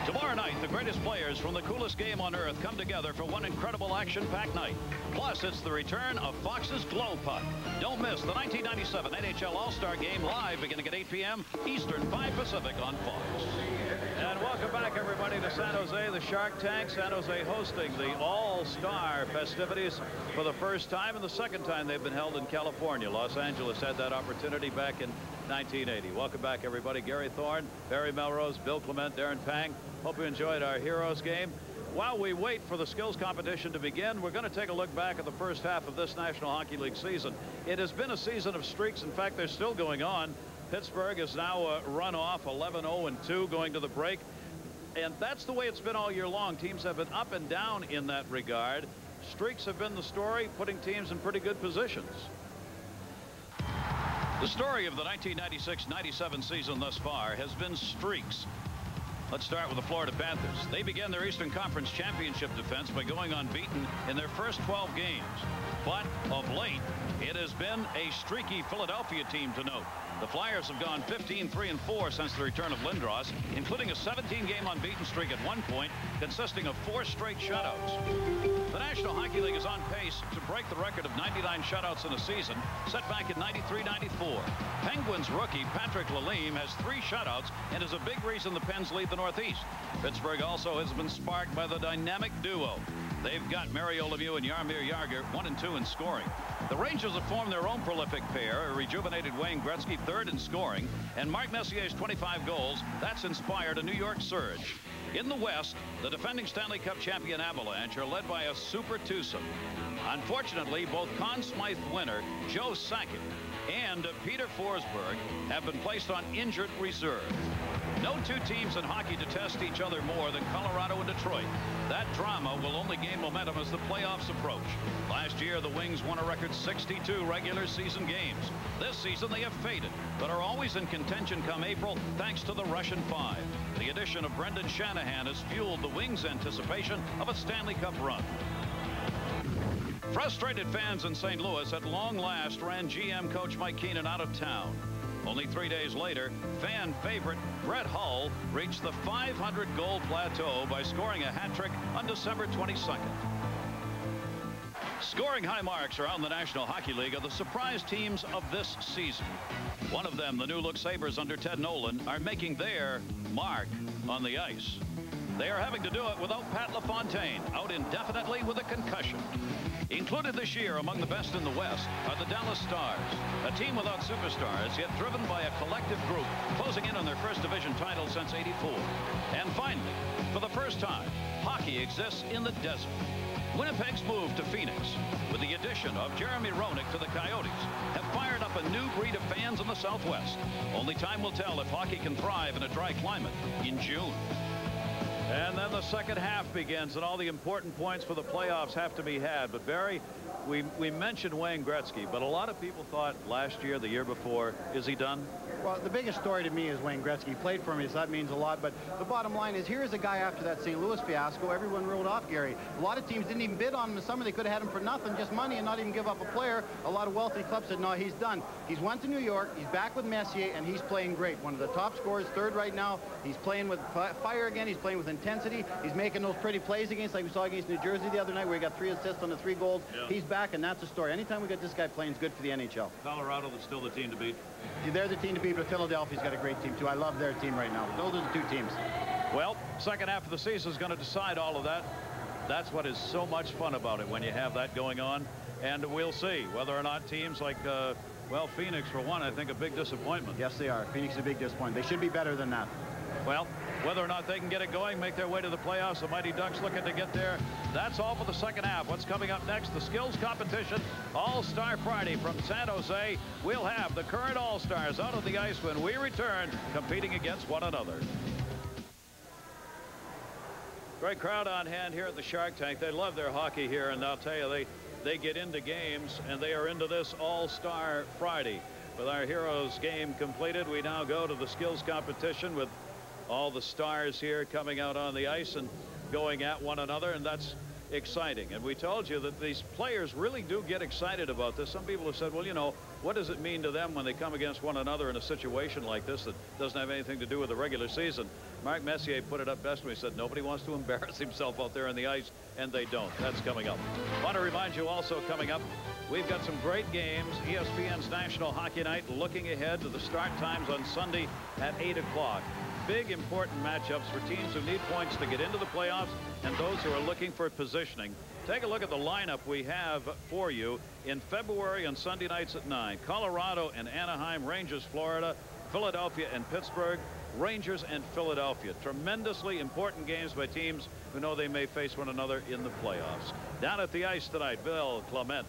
Tomorrow night, the greatest players from the coolest game on earth come together for one incredible action-packed night. Plus, it's the return of Fox's Glow Puck. Don't miss the 1997 NHL All-Star Game live beginning at 8 p.m. Eastern, 5 Pacific on Fox. And welcome back, everybody, to San Jose, the Shark Tank. San Jose hosting the All-Star festivities for the first time and the second time they've been held in California. Los Angeles had that opportunity back in 1980. Welcome back, everybody. Gary Thorne, Barry Melrose, Bill Clement, Darren Pang. Hope you enjoyed our Heroes game. While we wait for the skills competition to begin, we're going to take a look back at the first half of this National Hockey League season. It has been a season of streaks. In fact, they're still going on. Pittsburgh is now run off 11-0-2 going to the break. And that's the way it's been all year long. Teams have been up and down in that regard. Streaks have been the story, putting teams in pretty good positions. The story of the 1996-97 season thus far has been streaks. Let's start with the Florida Panthers. They began their Eastern Conference Championship defense by going unbeaten in their first 12 games. But of late, it has been a streaky Philadelphia team to note. The Flyers have gone 15-3-4 since the return of Lindros, including a 17-game unbeaten streak at one point, consisting of 4 straight shutouts. The National Hockey League is on pace to break the record of 99 shutouts in a season, set back in 93-94. Penguins rookie Patrick Lalime has 3 shutouts and is a big reason the Pens lead the Northeast. Pittsburgh also has been sparked by the dynamic duo. They've got Mario Lemieux and Jaromir Jagr 1 and 2 in scoring. The Rangers have formed their own prolific pair, a rejuvenated Wayne Gretzky 3rd in scoring, and Mark Messier's 25 goals. That's inspired a New York surge. In the West, the defending Stanley Cup champion Avalanche are led by a super twosome. Unfortunately, both Conn Smythe winner Joe Sakic and Peter Forsberg have been placed on injured reserve. No two teams in hockey detest each other more than Colorado and Detroit. That drama will only gain momentum as the playoffs approach. Last year, the Wings won a record 62 regular season games. This season, they have faded, but are always in contention come April thanks to the Russian Five. The addition of Brendan Shanahan has fueled the Wings' anticipation of a Stanley Cup run. Frustrated fans in St. Louis at long last ran GM coach Mike Keenan out of town. Only 3 days later, fan favorite Brett Hull reached the 500-goal plateau by scoring a hat trick on December 22nd. Scoring high marks around the National Hockey League are the surprise teams of this season. One of them, the New Look Sabres under Ted Nolan, are making their mark on the ice. They are having to do it without Pat LaFontaine, out indefinitely with a concussion. Included this year among the best in the West are the Dallas Stars, a team without superstars, yet driven by a collective group, closing in on their first division title since '84. And finally, for the first time, hockey exists in the desert. Winnipeg's move to Phoenix, with the addition of Jeremy Roenick to the Coyotes, have fired up a new breed of fans in the Southwest. Only time will tell if hockey can thrive in a dry climate in June. And then the second half begins, and all the important points for the playoffs have to be had. But, Barry, we mentioned Wayne Gretzky, but a lot of people thought last year, the year before, is he done? Well, the biggest story to me is Wayne Gretzky. He played for me, so that means a lot. But the bottom line is, here is a guy after that St. Louis fiasco. Everyone wrote off Gary. A lot of teams didn't even bid on him in summer. They could have had him for nothing, just money, and not even give up a player. A lot of wealthy clubs said, no, he's done. He's went to New York. He's back with Messier, and he's playing great. One of the top scorers, 3rd right now. He's playing with fire again. He's playing with intensity. He's making those pretty plays against, like we saw against New Jersey the other night, where he got 3 assists on the 3 goals. Yeah. He's back, and that's the story. Anytime we get this guy playing, it's good for the NHL. Colorado is still the team to beat. They're the team to beat, but Philadelphia's got a great team, too. I love their team right now. Those are the 2 teams. Well, second half of the season is going to decide all of that. That's what is so much fun about it when you have that going on. And we'll see whether or not teams like, well, Phoenix, for one, I think a big disappointment. Yes, they are. Phoenix is a big disappointment. They should be better than that. Well, whether or not they can get it going, make their way to the playoffs, the Mighty Ducks looking to get there. That's all for the second half. What's coming up next? The skills competition, All-Star Friday from San Jose. We'll have the current All-Stars out on the ice when we return, competing against one another. Great crowd on hand here at the Shark Tank. They love their hockey here, and I'll tell you, they get into games, and they are into this All-Star Friday. With our Heroes game completed, we now go to the skills competition with all the stars here coming out on the ice and going at one another, and that's exciting. And we told you that these players really do get excited about this. Some people have said, well, you know, what does it mean to them when they come against one another in a situation like this that doesn't have anything to do with the regular season? Mark Messier put it up best when he said nobody wants to embarrass himself out there on the ice, and they don't. That's coming up. Want to remind you also, coming up, we've got some great games. ESPN's National Hockey Night, looking ahead to the start times on Sunday at 8 o'clock. Big important matchups for teams who need points to get into the playoffs and those who are looking for positioning. Take a look at the lineup we have for you in February on Sunday nights at 9. Colorado and Anaheim, Rangers, Florida, Philadelphia and Pittsburgh, Rangers and Philadelphia. Tremendously important games by teams who know they may face one another in the playoffs. Down at the ice tonight, Bill Clement.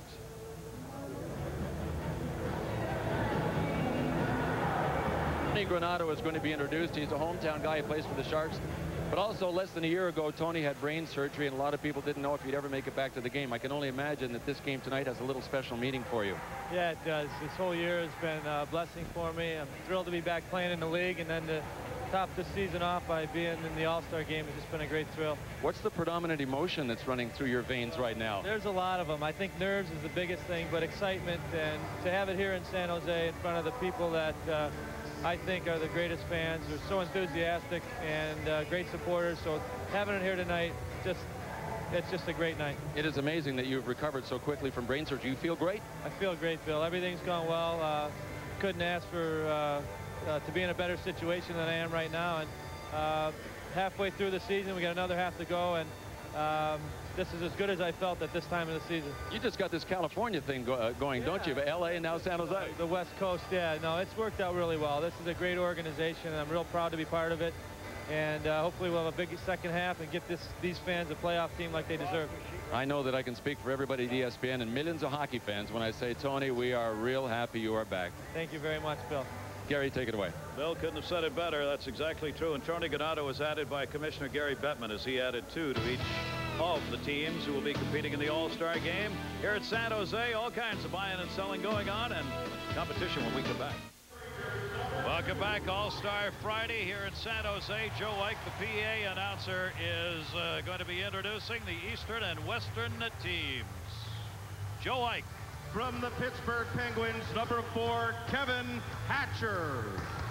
Tony Granato is going to be introduced. He's a hometown guy who plays for the Sharks. But also, less than a year ago, Tony had brain surgery, and a lot of people didn't know if he'd ever make it back to the game. I can only imagine that this game tonight has a little special meaning for you. Yeah, it does. This whole year has been a blessing for me. I'm thrilled to be back playing in the league, and then to top this season off by being in the All-Star game has just been a great thrill. What's the predominant emotion that's running through your veins right now? There's a lot of them. I think nerves is the biggest thing, but excitement, and to have it here in San Jose in front of the people that I think are the greatest fans. They're so enthusiastic and great supporters. So having it here tonight, it's just a great night. It is amazing that you've recovered so quickly from brain surgery. You feel great? I feel great, Bill. Everything's gone well. Couldn't ask for to be in a better situation than I am right now. And halfway through the season, we got another half to go, and this is as good as I felt at this time of the season. You just got this California thing going, don't you? LA and now San Jose. The West Coast, yeah. No, it's worked out really well. This is a great organization, and I'm real proud to be part of it. And hopefully we'll have a big second half and get these fans a playoff team like they deserve. I know that I can speak for everybody at ESPN and millions of hockey fans when I say, Tony, we are real happy you are back. Thank you very much, Bill. Gary, take it away. Bill couldn't have said it better. That's exactly true. And Tony Granato was added by Commissioner Gary Bettman as he added 2 to each of the teams who will be competing in the All-Star game here at San Jose. All kinds of buying and selling going on, and competition when we come back. Welcome back. All-Star Friday here at San Jose. Joe Ike, the PA announcer, is going to be introducing the Eastern and Western teams. Joe Ike. From the Pittsburgh Penguins, number 4, Kevin Hatcher.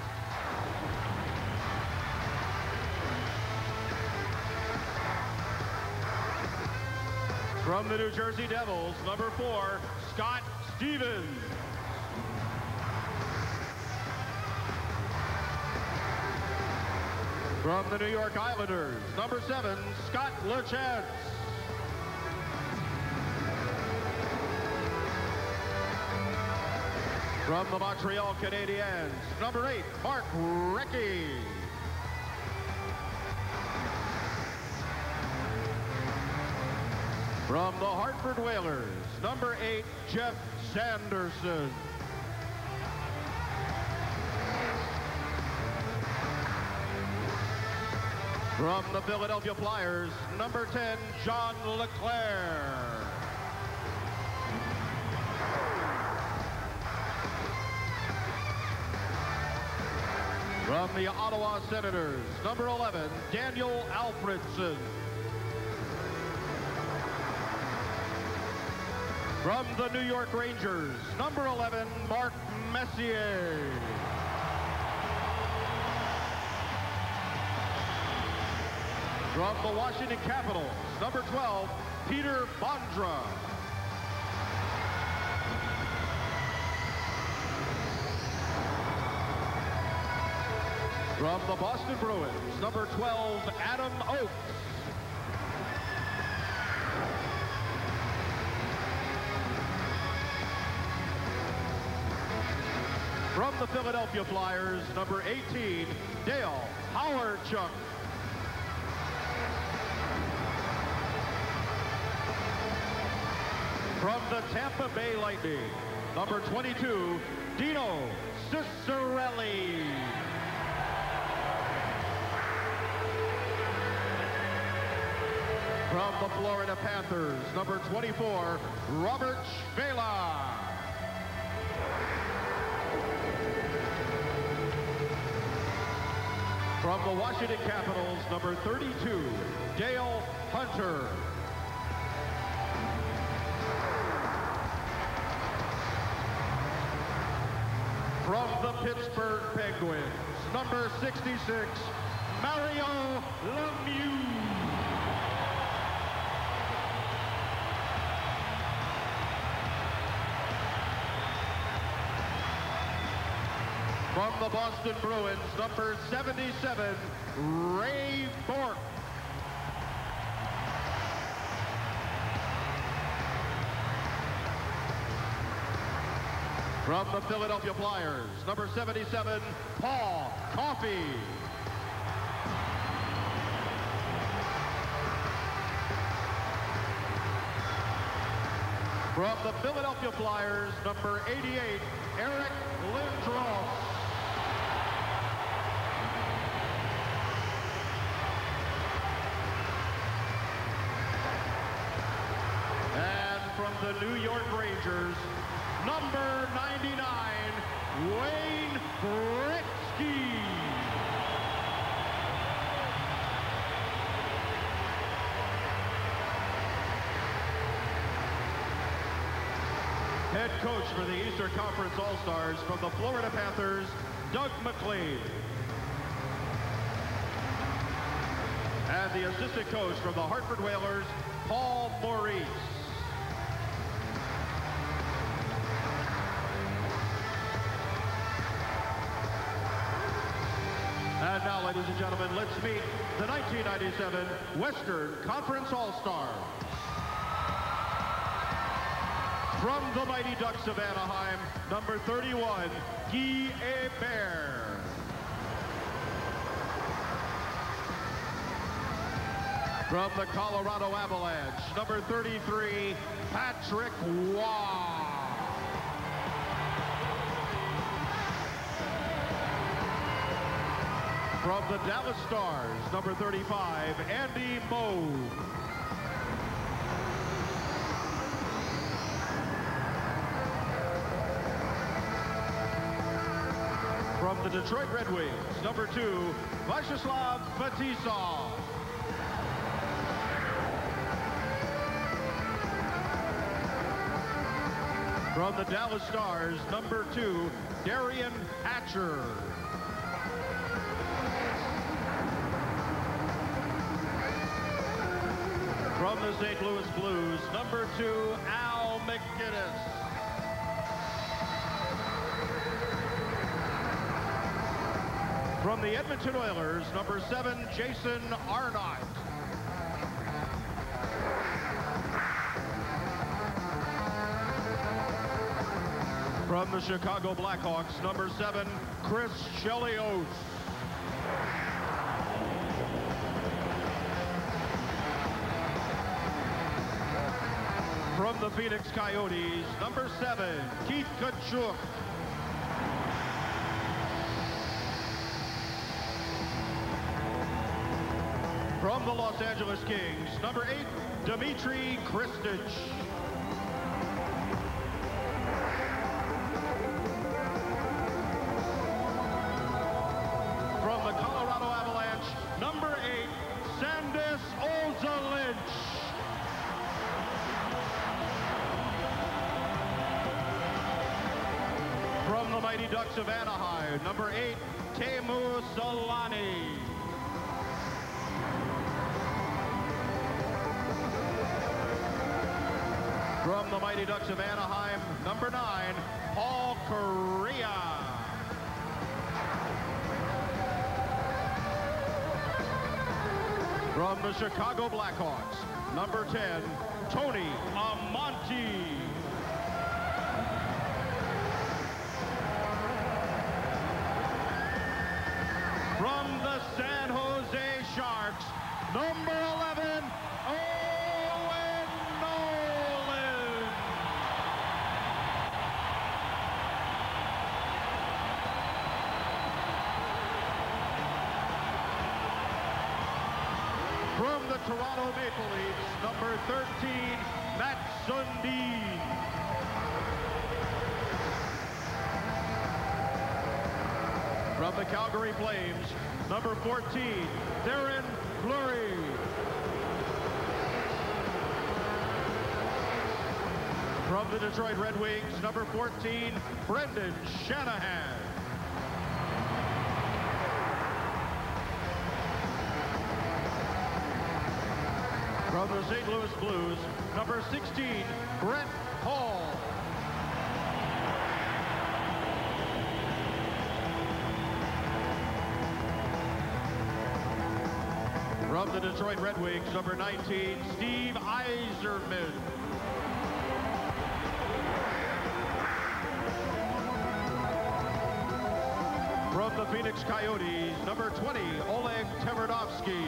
From the New Jersey Devils, number 4, Scott Stevens. From the New York Islanders, number 7, Scott Lachance. From the Montreal Canadiens, number 8, Mark Recchi. From the Hartford Whalers, number 8, Jeff Sanderson. From the Philadelphia Flyers, number 10, John LeClair. From the Ottawa Senators, number 11, Daniel Alfredsson. From the New York Rangers, number 11, Mark Messier. From the Washington Capitals, number 12, Peter Bondra. From the Boston Bruins, number 12, Adam Oates. From the Philadelphia Flyers, number 18, Dale Hawerchuk. From the Tampa Bay Lightning, number 22, Dino Ciccarelli. From the Florida Panthers, number 24, Robert Schwela. From the Washington Capitals, number 32, Dale Hunter. From the Pittsburgh Penguins, number 66, Mario Lemieux. From the Boston Bruins, number 77, Ray Bourque. From the Philadelphia Flyers, number 77, Paul Coffey. From the Philadelphia Flyers, number 88, Eric Lindros. And from the New York Rangers, number 99, Wayne Gretzky. Head coach for the Eastern Conference All-Stars from the Florida Panthers, Doug MacLean. And the assistant coach from the Hartford Whalers, Paul Maurice. And now, ladies and gentlemen, let's meet the 1997 Western Conference All-Stars. From the Mighty Ducks of Anaheim, number 31, Guy Hebert. From the Colorado Avalanche, number 33, Patrick Waugh. From the Dallas Stars, number 35, Andy Moe. From the Detroit Red Wings, number 2, Vyacheslav Fetisov. From the Dallas Stars, number 2, Darian Hatcher. From the St. Louis Blues, number 2, Al MacInnis. From the Edmonton Oilers, number 7, Jason Arnott. From the Chicago Blackhawks, number 7, Chris Chelios. From the Phoenix Coyotes, number 7, Keith Tkachuk. From the Los Angeles Kings, number 8, Dmitry Kristich. From the Colorado Avalanche, number 8, Sandis Ozolinsh. From the Mighty Ducks of Anaheim, number 8, Teemu Selanne. From the Mighty Ducks of Anaheim, number 9, Paul Kariya. From the Chicago Blackhawks, number 10, Tony Amonte. From the San Jose Sharks, number 11, Owen Nolan. From the Toronto Maple Leafs, number 13, Matt Sundin. From the Calgary Flames, number 14, Darren Fleury. From the Detroit Red Wings, number 14, Brendan Shanahan. From the St. Louis Blues, number 16, Brett Hall. From the Detroit Red Wings, number 19, Steve Yzerman. From the Phoenix Coyotes, number 20, Oleg Tverdovsky.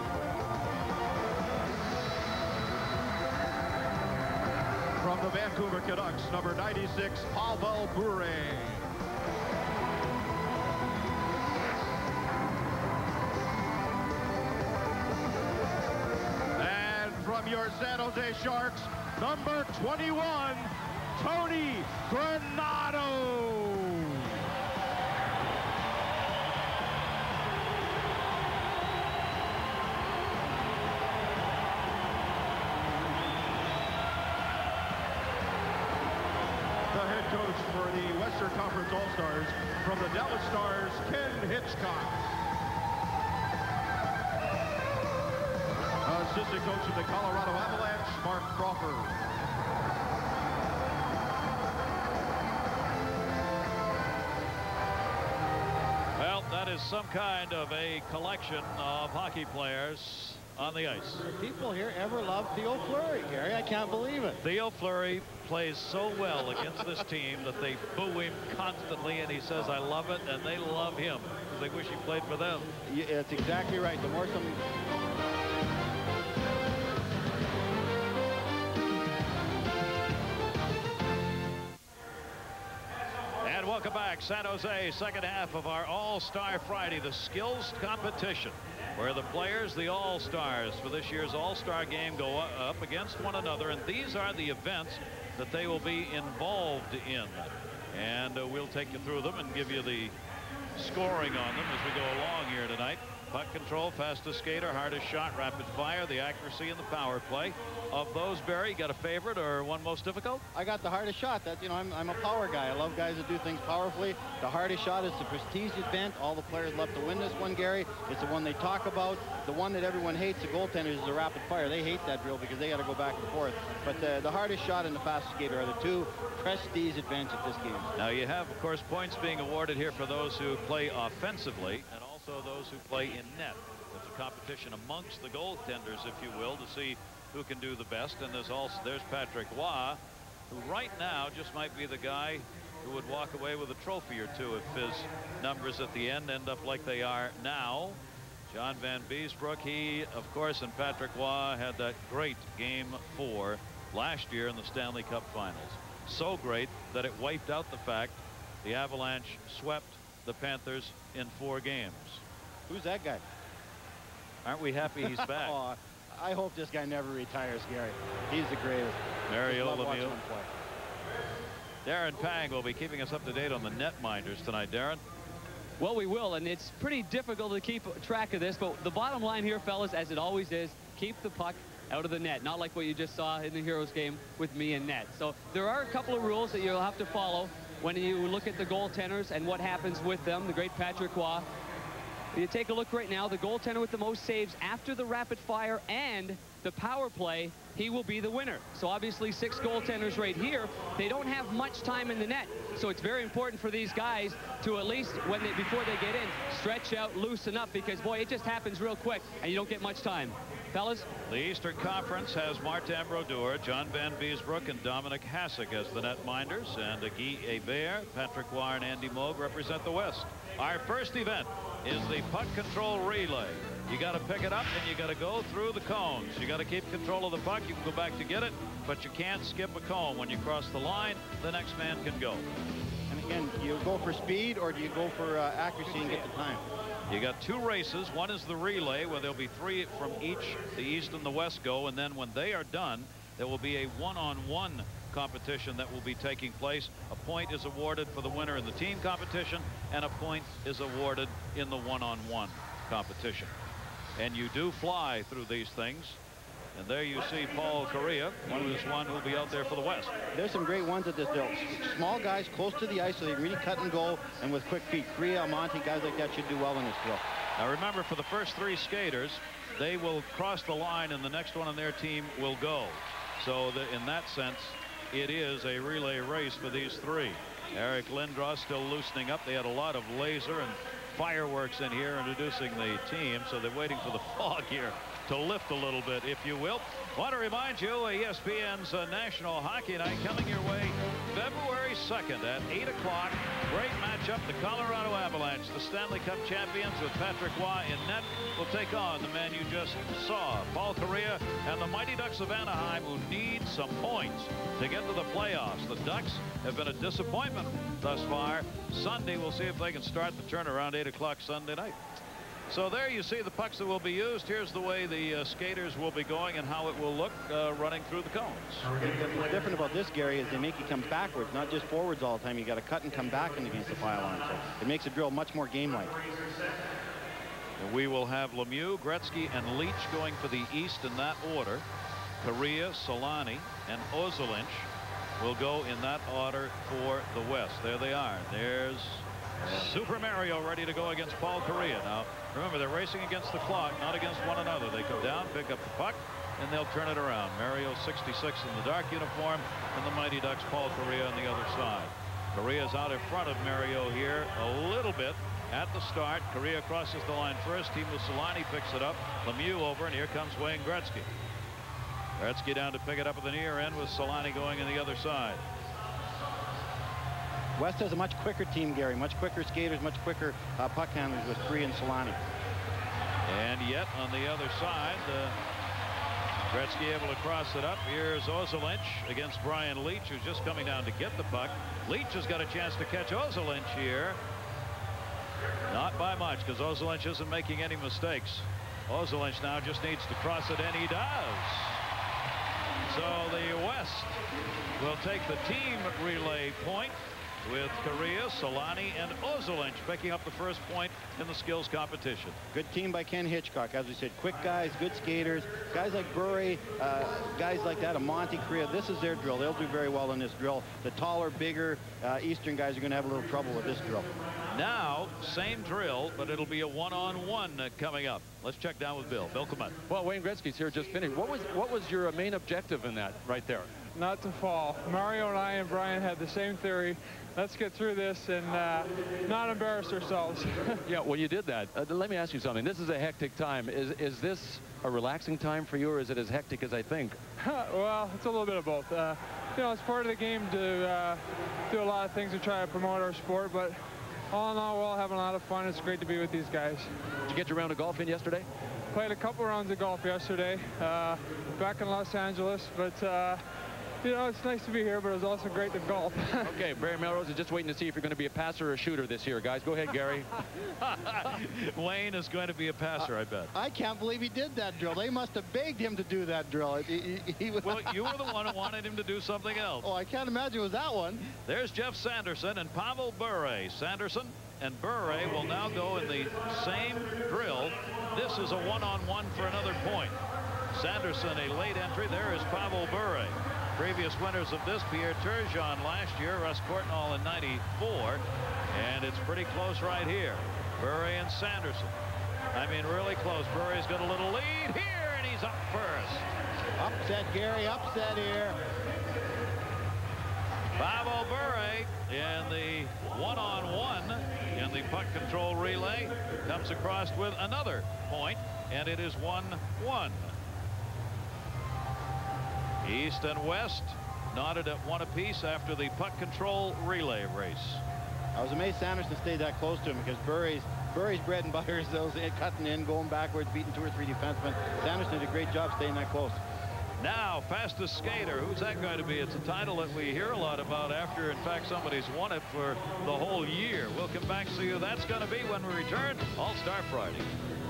From the Vancouver Canucks, number 96, Pavel Bure. And from your San Jose Sharks, number 21, Tony Granato. Coach for the Western Conference All-Stars, from the Dallas Stars, Ken Hitchcock. Assistant coach of the Colorado Avalanche, Mark Crawford. Well, that is some kind of a collection of hockey players on the ice. People here ever love Theo Fleury, Gary? I can't believe it. Theo Fleury plays so well against this team that they boo him constantly, and he says, I love it, and they love him because they wish he played for them. Yeah, that's exactly right. The more some... And welcome back. San Jose, second half of our All-Star Friday, the skills competition, where the players, the All-Stars for this year's All-Star game, go up against one another, and these are the events that they will be involved in. And we'll take you through them and give you the scoring on them as we go along here tonight. Puck control, fastest skater, hardest shot, rapid fire, the accuracy, and the power play. Of those, Barry, you got a favorite or one most difficult? I got the hardest shot. That, you know, I'm a power guy. I love guys that do things powerfully. The hardest shot is the prestige event. All the players love to win this one, Gary. It's the one they talk about. The one that everyone hates, the goaltenders, is the rapid fire. They hate that drill because they got to go back and forth. But the hardest shot and the fastest skater are the two prestige events at this game. Now you have, of course, points being awarded here for those who play offensively and also those who play in net. It's a competition amongst the goaltenders, if you will, to see who can do the best. And there's Patrick Roy, who right now just might be the guy who would walk away with a trophy or two if his numbers at the end up like they are now. John Van Beesbrook, he, of course, and Patrick Roy had that great Game 4 last year in the Stanley Cup Finals. So great that it wiped out the fact the Avalanche swept the Panthers in 4 games. Who's that guy? Aren't we happy he's back? Oh, I hope this guy never retires, Gary. He's the greatest. Mario Lemieux. Darren Pang will be keeping us up to date on the netminders tonight. Darren? Well, we will, and it's pretty difficult to keep track of this, but the bottom line here, fellas, as it always is, keep the puck out of the net, not like what you just saw in the Heroes game with me and net. So there are a couple of rules that you'll have to follow when you look at the goaltenders and what happens with them. The great Patrick Roy. You take a look right now, the goaltender with the most saves after the rapid fire and the power play, he will be the winner. So obviously 6 goaltenders right here, they don't have much time in the net. So it's very important for these guys to at least, before they get in, stretch out, loosen up, because boy, it just happens real quick and you don't get much time. Fellas? The Eastern Conference has Martin Brodeur, John Van Beesbrook, and Dominic Hasek as the netminders, and Guy Hebert, Patrick Roy, and Andy Moog represent the West. Our first event is the puck control relay. You got to pick it up and you got to go through the cones. You got to keep control of the puck. You can go back to get it, but you can't skip a cone. When you cross the line, the next man can go. And again, do you go for speed or do you go for accuracy and get the time? You got 2 races. One is the relay, where there'll be 3 from each, the East and the West go, and then when they are done, there will be a one-on-one competition that will be taking place. A point is awarded for the winner in the team competition, and a point is awarded in the one-on-one competition. And you do fly through these things. And there you see Paul Correa, who will be out there for the West. There's some great ones at this drill. Small guys close to the ice, so they really cut and go, and with quick feet. Correa, Monty, guys like that should do well in this drill. Now remember, for the first 3 skaters, they will cross the line, and the next one on their team will go. So in that sense, it is a relay race for these 3. Eric Lindros still loosening up. They had a lot of laser and fireworks in here introducing the team, so they're waiting for the fog here to lift a little bit, if you will. Want to remind you, ESPN's National Hockey Night coming your way February 2nd at 8 o'clock. Great matchup. The Colorado Avalanche, the Stanley Cup champions, with Patrick Roy in net, will take on the man you just saw, Paul Correa, and the Mighty Ducks of Anaheim, who need some points to get to the playoffs. The Ducks have been a disappointment thus far. Sunday, we'll see if they can start the turnaround 8 o'clock Sunday night. So there you see the pucks that will be used. Here's the way the skaters will be going and how it will look running through the cones. What's different about this, Gary, is they make you come backwards, not just forwards all the time. You got to cut and come back against the pylon. So it makes the drill much more game-like. We will have Lemieux, Gretzky, and Leach going for the East in that order. Correa, Solani, and Ozolinsh will go in that order for the West. There they are. There's Super Mario ready to go against Paul Correa. Now, remember, they're racing against the clock, not against one another. They come down, pick up the puck, and they'll turn it around. Mario, 66 in the dark uniform, and the Mighty Ducks, Paul Correa on the other side. Correa's out in front of Mario here a little bit at the start. Correa crosses the line first. Team with Solani picks it up. Lemieux over, and here comes Wayne Gretzky. Gretzky down to pick it up at the near end with Solani going on the other side. West has a much quicker team, Gary. Much quicker skaters, much quicker puck handlers with Correa and Solani. And yet, on the other side, Gretzky able to cross it up. Here's Ozolinsh against Brian Leach, who's just coming down to get the puck. Leach has got a chance to catch Ozolinsh here. Not by much, because Ozolinsh isn't making any mistakes. Ozolinsh now just needs to cross it, and he does. So the West will take the team relay point, with Correa, Solani, and Ozolinsh picking up the first point in the skills competition. Good team by Ken Hitchcock. As we said, quick guys, good skaters, guys like Bure, guys like that, Monty, Correa. This is their drill. They'll do very well in this drill. The taller, bigger Eastern guys are going to have a little trouble with this drill. Now, same drill, but it'll be a one-on-one coming up. Let's check down with Bill. Bill Clement. Well, Wayne Gretzky's here just finished. What was your main objective in that right there? Not to fall. Mario and I and Brian had the same theory. Let's get through this and not embarrass ourselves. Yeah, well, you did that. Let me ask you something. This is a hectic time. Is this a relaxing time for you, or is it as hectic as I think? Well, it's a little bit of both. You know, it's part of the game to do a lot of things to try to promote our sport, but all in all, we're all having a lot of fun. It's great to be with these guys. Did you get your round of golf in yesterday? Played a couple rounds of golf yesterday, back in Los Angeles, but you know, it's nice to be here, but it was also great to golf. Okay, Barry Melrose is just waiting to see if you're going to be a passer or a shooter this year, guys. Go ahead, Gary. Wayne is going to be a passer, I bet. I can't believe he did that drill. They must have begged him to do that drill. Well, you were the one who wanted him to do something else. Oh, I can't imagine it was that one. There's Jeff Sanderson and Pavel Bure. Sanderson and Bure will now go in the same drill. This is a one-on-one for another point. Sanderson, a late entry. There is Pavel Bure. Previous winners of this, Pierre Turgeon last year, Russ Courtnall in '94, and it's pretty close right here. Bure and Sanderson. I mean, really close. Bure's got a little lead here, and he's up first. Upset, Gary, upset here. Pavel Bure in the one-on-one in the puck control relay comes across with another point, and it is 1-1. East and West knotted at one apiece after the puck control relay race. I was amazed Sanderson stayed that close to him, because Bure's bread and butter is those cutting in, going backwards, beating 2 or 3 defensemen. Sanderson did a great job staying that close. Now, fastest skater. Who's that going to be? It's a title that we hear a lot about after, in fact, somebody's won it for the whole year. We'll come back to you. That's going to be when we return All-Star Friday.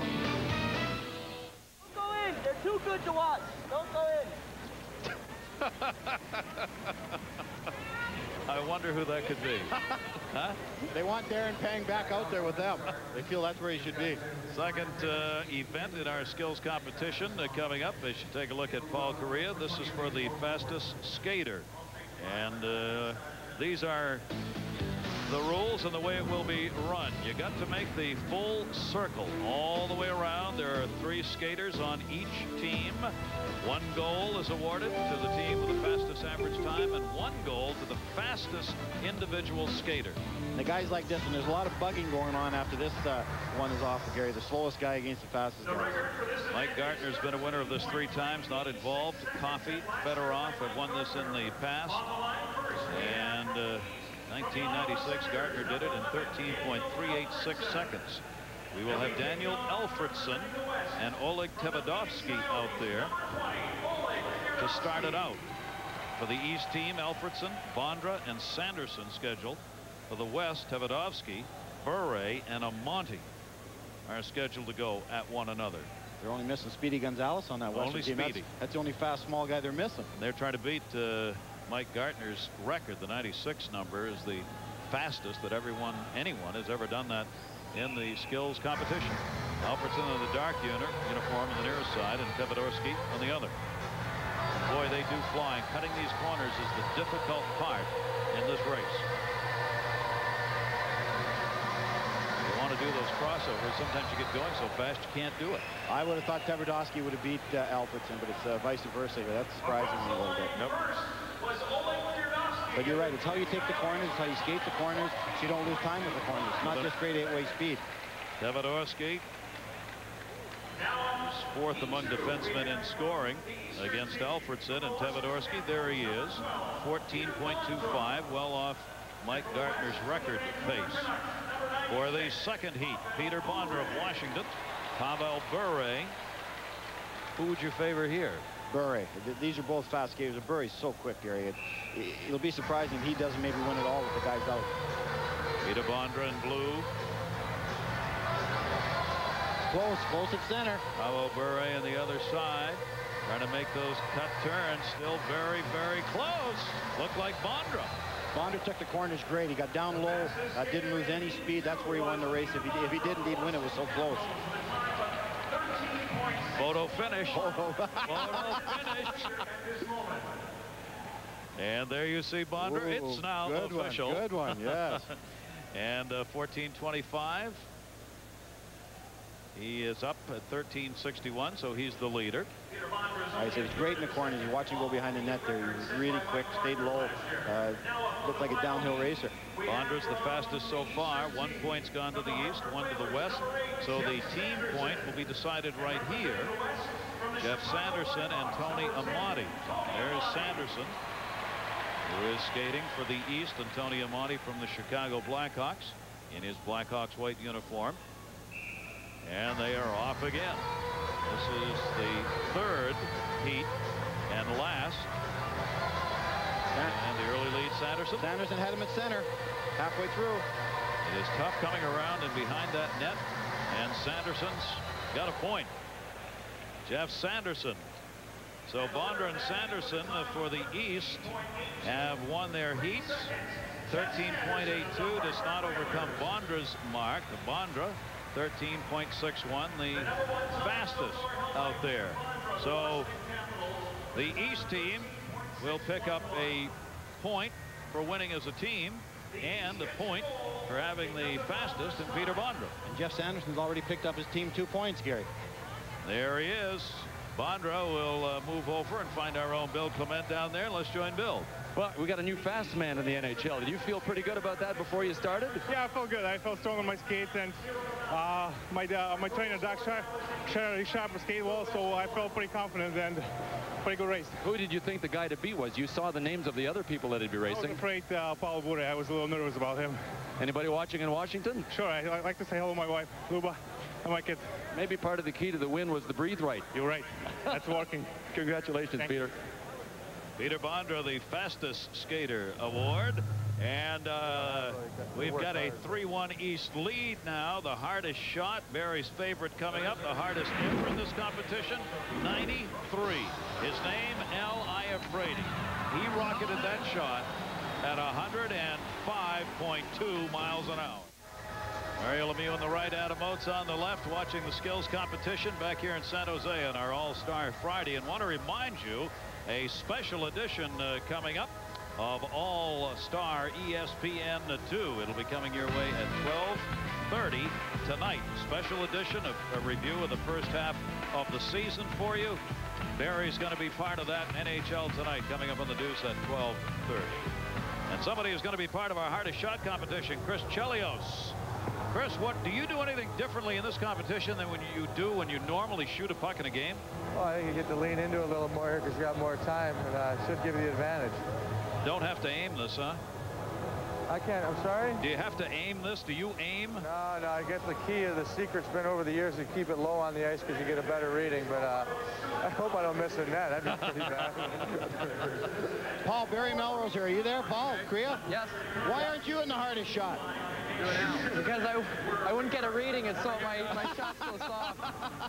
Don't go in. They're too good to watch. Don't go in. I wonder who that could be. Huh? They want Darren Pang back out there with them. They feel that's where he should be. Second event in our skills competition coming up. They should take a look at Paul Correa. This is for the fastest skater. And these are the rules and the way it will be run. You got to make the full circle all the way around. There are 3 skaters on each team. 1 goal is awarded to the team with the fastest average time, and 1 goal to the fastest individual skater. The guys like this, and there's a lot of bugging going on after this one is off of Gary. The slowest guy against the fastest guy. Mike Gartner's been a winner of this 3 times, not involved. Coffey, Fedorov have won this in the past. And 1996, Gartner did it in 13.386 seconds. We will have Daniel Alfredsson and Oleg Tverdovsky out there to start it out. For the East team, Alfredsson, Bondra, and Sanderson scheduled. For the West, Tverdovsky, Bure, and Amonte are scheduled to go at one another. They're only missing Speedy Gonzalez on that Western team. Speedy. That's the only fast, small guy they're missing. They're trying to beat Mike Gartner's record. The 96 number is the fastest that anyone has ever done that in the skills competition. Alfredsson in the dark uniform on the nearest side, and Tverdovsky on the other. Boy, they do fly. Cutting these corners is the difficult part in this race. You want to do those crossovers. Sometimes you get going so fast you can't do it. I would have thought Tverdovsky would have beat Alfredsson, but it's vice versa. That's surprising me a little bit. Nope. But you're right. It's how you take the corners. It's how you skate the corners. So you don't lose time with the corners. It's not just great 8-way speed. Tverdovsky is 4th among defensemen in scoring against Alfredsson, and Tverdovsky, there he is, 14.25, well off Mike Gartner's record pace. For the second heat, Peter Bondra of Washington, Pavel Bure. Who would you favor here? Bure. These are both fast skaters. Bure's so quick, Gary. It'll be surprising if he doesn't maybe win it all with the guys out. Peter Bondra in blue. Close at center. Pavel Bure on the other side, trying to make those cut turns. Still very, very close. Looked like Bondra. Bondra took the corners great. He got down low, didn't lose any speed. That's where he won the race. If he didn't, he'd win. It was so close. Photo finish. Photo finish. And there you see Bondra. Ooh, it's now official. Good one, yes. And 14.25. He is up at 13.61, so he's the leader. I said it's great in the corners. You watch him go behind the net there. He was really quick, stayed low, looked like a downhill racer. Bondra's the fastest so far. 1 point's gone to the east, 1 to the west. So the team point will be decided right here. Jeff Sanderson and Tony Amonte. There's Sanderson, who is skating for the East, and Tony Amonte from the Chicago Blackhawks in his Blackhawks white uniform. And they are off again. This is the 3rd heat and last. And the early lead, Sanderson. Sanderson had him at center halfway through. It is tough coming around and behind that net. And Sanderson's got a point. Jeff Sanderson. So Bondra and Sanderson for the East have won their heats. 13.82 does not overcome Bondra's mark. The Bondra 13.61, the fastest out there. So the East team will pick up a point for winning as a team and a point for having the fastest in Peter Bondra. And Jeff Sanderson's already picked up his team 2 points, Gary. There he is. Bondra will move over and find our own Bill Clement down there. Let's join Bill. Well, we got a new fast man in the NHL. Did you feel pretty good about that before you started? Yeah, I felt good. I felt strong on my skates, and my trainer, Doc sharp the skate well, so I felt pretty confident and pretty good race. Who did you think the guy to beat was? You saw the names of the other people that he'd be racing. I was afraid Paul Bure. I was a little nervous about him. Anybody watching in Washington? Sure. I like to say hello to my wife, Luba, and my kids. Maybe part of the key to the win was the breathe right. You're right. That's working. Congratulations, Thanks. Peter. Peter Bondra, the fastest skater award. And we've got a 3-1 East lead now. The hardest shot, Barry's favorite coming up, the hardest ever in this competition, 93. His name, Al Iafrate. He rocketed that shot at 105.2 miles an hour. Mario Lemieux on the right, Adam Oates on the left, watching the skills competition back here in San Jose on our All-Star Friday. And want to remind you, a special edition coming up of All-Star ESPN 2. It'll be coming your way at 12:30 tonight. Special edition of a review of the first half of the season for you. Barry's going to be part of that. NHL Tonight coming up on the Deuce at 12:30. And somebody who's going to be part of our hardest shot competition, Chris Chelios. Chris, what do you do anything differently in this competition than when you normally shoot a puck in a game? Well, I think you get to lean into it a little more here because you got more time, and should give you the advantage. Don't have to aim this, huh? I can't. I'm sorry? Do you have to aim this? Do you aim? No. I guess the key of the secret's been over the years to keep it low on the ice because you get a better reading. But I hope I don't miss a net. That'd be pretty bad. Paul, Barry Melrose here. Are you there, Paul? Korea? Yes. Why aren't you in the hardest shot? Because I wouldn't get a reading, and so my shot's so soft.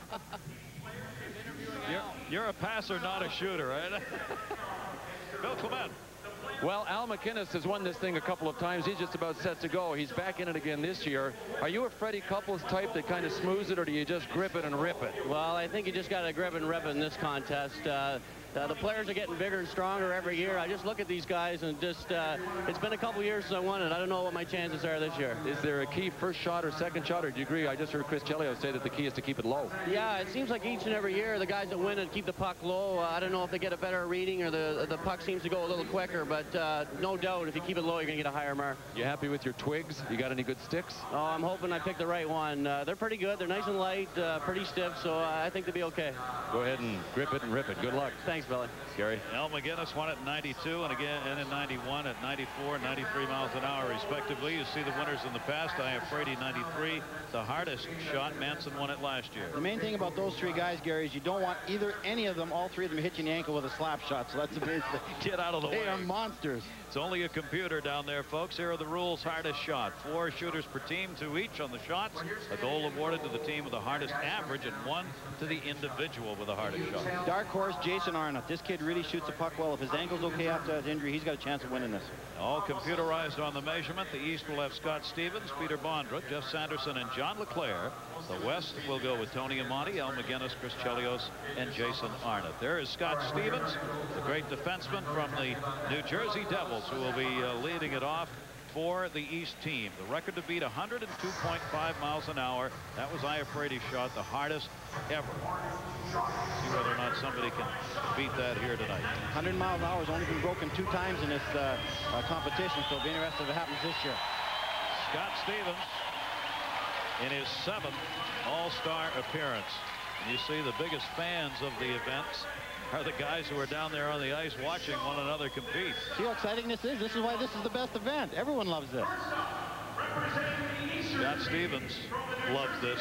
You're a passer, not a shooter, right? Bill Clement. Well, Al MacInnis has won this thing a couple of times. He's just about set to go. He's back in it again this year. Are you a Freddie Couples type that kind of smooths it, or do you just grip it and rip it? Well, I think you just got to grip and rip it in this contest. The players are getting bigger and stronger every year. I just look at these guys and just, it's been a couple years since I won it. I don't know what my chances are this year. Is there a key first shot or second shot, or do you agree? I just heard Chris Chelios say that the key is to keep it low. Yeah, it seems like each and every year the guys that win it keep the puck low. I don't know if they get a better reading or the puck seems to go a little quicker, but no doubt if you keep it low, you're going to get a higher mark. You happy with your twigs? You got any good sticks? Oh, I'm hoping I picked the right one. They're pretty good. They're nice and light, pretty stiff, so I think they'll be okay. Go ahead and grip it and rip it. Good luck. Thanks, Billy. Gary. Al MacInnis won it in 92 and again in 91 at 94 and 93 miles an hour respectively. You see the winners in the past. I have Frady 93, the hardest shot. Manson won it last year. The main thing about those three guys, Gary, is you don't want any of them, all three of them, hit you in the ankle with a slap shot. So that's the main thing. Get out of the way. They are monsters. It's only a computer down there, folks. Here are the rules. Hardest shot. 4 shooters per team, 2 each on the shots. A goal awarded to the team with the hardest average and 1 to the individual with the hardest shot. Dark horse, Jason Arnott. This kid really shoots the puck well. If his ankle's okay after that injury, he's got a chance of winning this. All computerized on the measurement. The East will have Scott Stevens, Peter Bondra, Jeff Sanderson, and John LeClaire. The West will go with Tony Amati, Al MacInnis, Chris Chelios, and Jason Arnott. There is Scott Stevens, the great defenseman from the New Jersey Devils, who will be leading it off for the East team. The record to beat 102.5 miles an hour. That was Aya Frady's shot, the hardest ever. See whether or not somebody can beat that here tonight. 100 miles an hour has only been broken 2 times in this competition, so it'll be interesting if it happens this year. Scott Stevens in his 7th All-Star appearance. And you see the biggest fans of the events are the guys who are down there on the ice watching one another compete. See how exciting this is? This is why this is the best event. Everyone loves this. Scott Stevens loves this.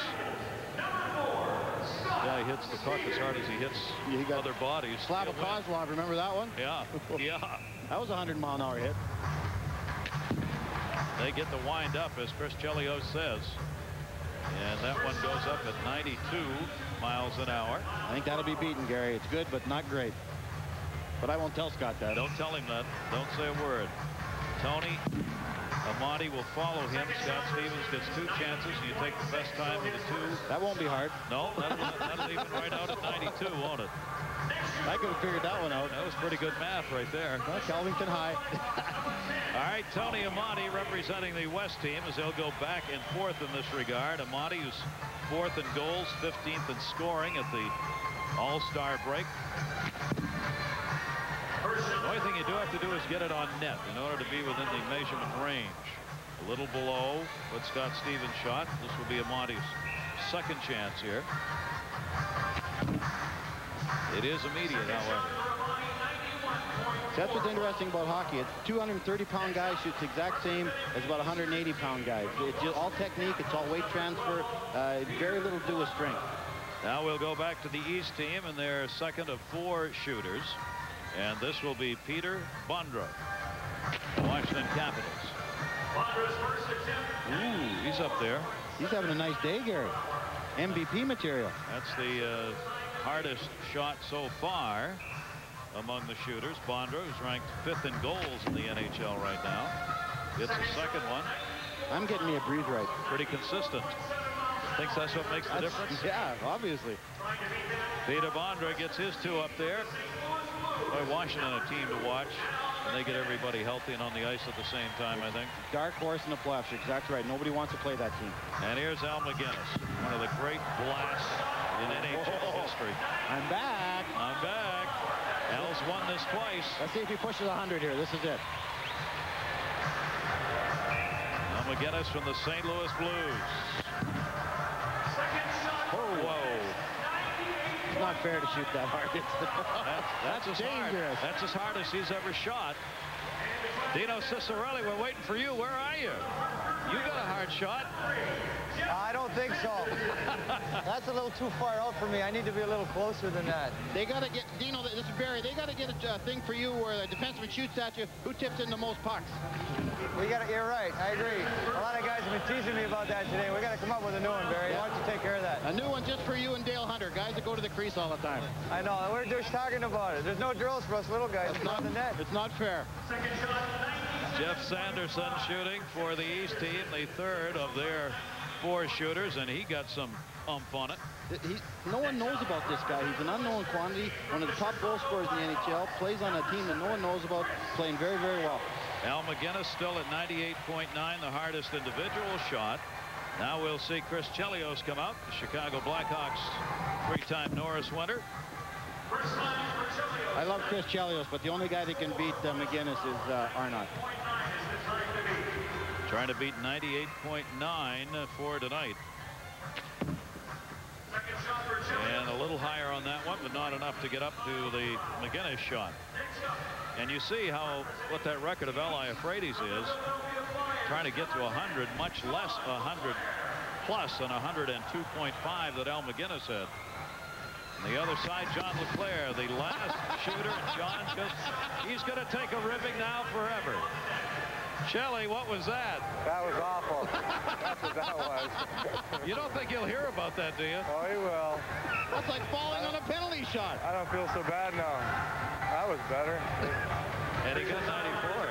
Yeah, he hits the puck as hard as he hits other bodies. Slava Kozlov, remember that one? Yeah, yeah. That was a 100-mile-an-hour hit. They get the wind up, as Chris Chelios says. And that one goes up at 92 miles an hour. I think that'll be beaten, Gary. It's good, but not great. But I won't tell Scott that. Don't tell him that. Don't say a word. Tony Amati will follow him. Scott Stevens gets 2 chances. You take the best time of the 2. That won't be hard. No, that'll even right out at 92, won't it? I could have figured that one out. That was pretty good math right there. Well, Kelvington High. All right, Tony Amati representing the West team as they'll go back and forth in this regard. Amati, who's 4th in goals, 15th in scoring at the All-Star break. The only thing you do have to do is get it on net in order to be within the measurement range. A little below what Scott Stevens shot. This will be Amati's 2nd chance here. It is immediate, however. That's what's interesting about hockey. A 230-pound guy shoots the exact same as about a 180-pound guy. It's just all technique. It's all weight transfer. Very little to do with strength. Now we'll go back to the East team and their 2nd of 4 shooters. And this will be Peter Bondra, Washington Capitals. Ooh, he's up there. He's having a nice day, Gary. MVP material. That's the hardest shot so far. among the shooters. Bondra, who's ranked 5th in goals in the NHL right now. It's the second one. I'm getting me a breathe right. Pretty consistent. Thinks that's what makes the difference? Yeah, obviously. Peter Bondra gets his 2 up there. Boy, Washington a team to watch. And they get everybody healthy and on the ice at the same time, I think. Dark horse in the playoffs. Exactly right. Nobody wants to play that team. And here's Al McGinnis, one of the great blasts in NHL history. I'm back. I'm back. Al's won this twice. Let's see if he pushes 100 here. This is it. Al McGinnis from the St. Louis Blues. Oh, whoa. It's not fair to shoot that hard. That's dangerous. That's as hard as he's ever shot. Dino Ciccarelli, we're waiting for you. Where are you? You got a hard shot. I don't think so. That's a little too far out for me. I need to be a little closer than that. They got to get, Dino, this is Barry, they got to get a thing for you where the defenseman shoots at you. Who tips in the most pucks? You're right. I agree. A lot of guys have been teasing me about that today. We got to come up with a new one, Barry. Why don't you take care of that? A new one just for you and Dale Hunter, guys that go to the crease all the time. I know. We're just talking about it. There's no drills for us little guys. It's not the net. It's not fair. Jeff Sanderson shooting for the East team, the 3rd of their 4 shooters, and he got some oomph on it. No one knows about this guy. He's an unknown quantity, one of the top goal scorers in the NHL, plays on a team that no one knows about, playing very, very well. Al McGinnis still at 98.9, the hardest individual shot. Now we'll see Chris Chelios come out, the Chicago Blackhawks 3-time Norris winner. I love Chris Chelios, but the only guy that can beat McGinnis is Arnott. Trying to beat 98.9 for tonight. And a little higher on that one, but not enough to get up to the McGinnis shot. And you see what that record of Eli Euphrates is. Trying to get to 100, much less 100 plus than 102.5 that Al McGinnis had. On the other side, John LeClair, the last shooter, and John he's going to take a ribbing now forever. Shelley, what was that? That was awful. That's what that was. You don't think he'll hear about that, do you? Oh, he will. That's like falling on a penalty shot. I don't feel so bad now. That was better. And he got 94.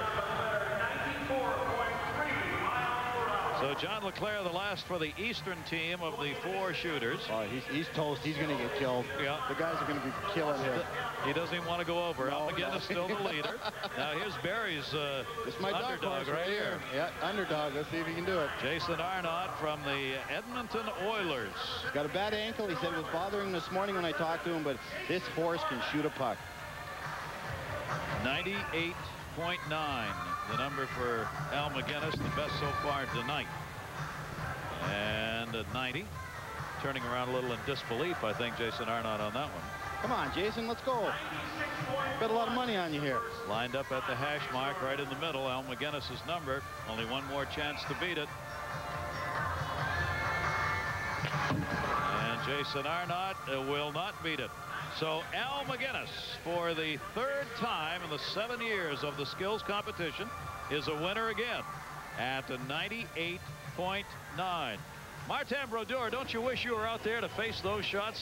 So John LeClair, the last for the Eastern team of the 4 shooters. Oh, he's toast. He's going to get killed. Yeah. The guys are going to be killing him. He doesn't even want to go over. Al McGinnis still the leader. Now here's Barry's underdog right here. Yeah, underdog. Let's see if he can do it. Jason Arnott from the Edmonton Oilers. He's got a bad ankle. He said it was bothering him this morning when I talked to him, but this horse can shoot a puck. 98.9, the number for Al McGinnis, the best so far tonight. And at 90, turning around a little in disbelief, I think, Jason Arnott on that one. Come on, Jason, let's go. Got a lot of money on you here. Lined up at the hash mark right in the middle, Al McGinnis's number. Only one more chance to beat it. And Jason Arnott will not beat it. So Al McGinnis, for the 3rd time in the 7 years of the skills competition, is a winner again at a 98.9. Martin Brodeur, don't you wish you were out there to face those shots?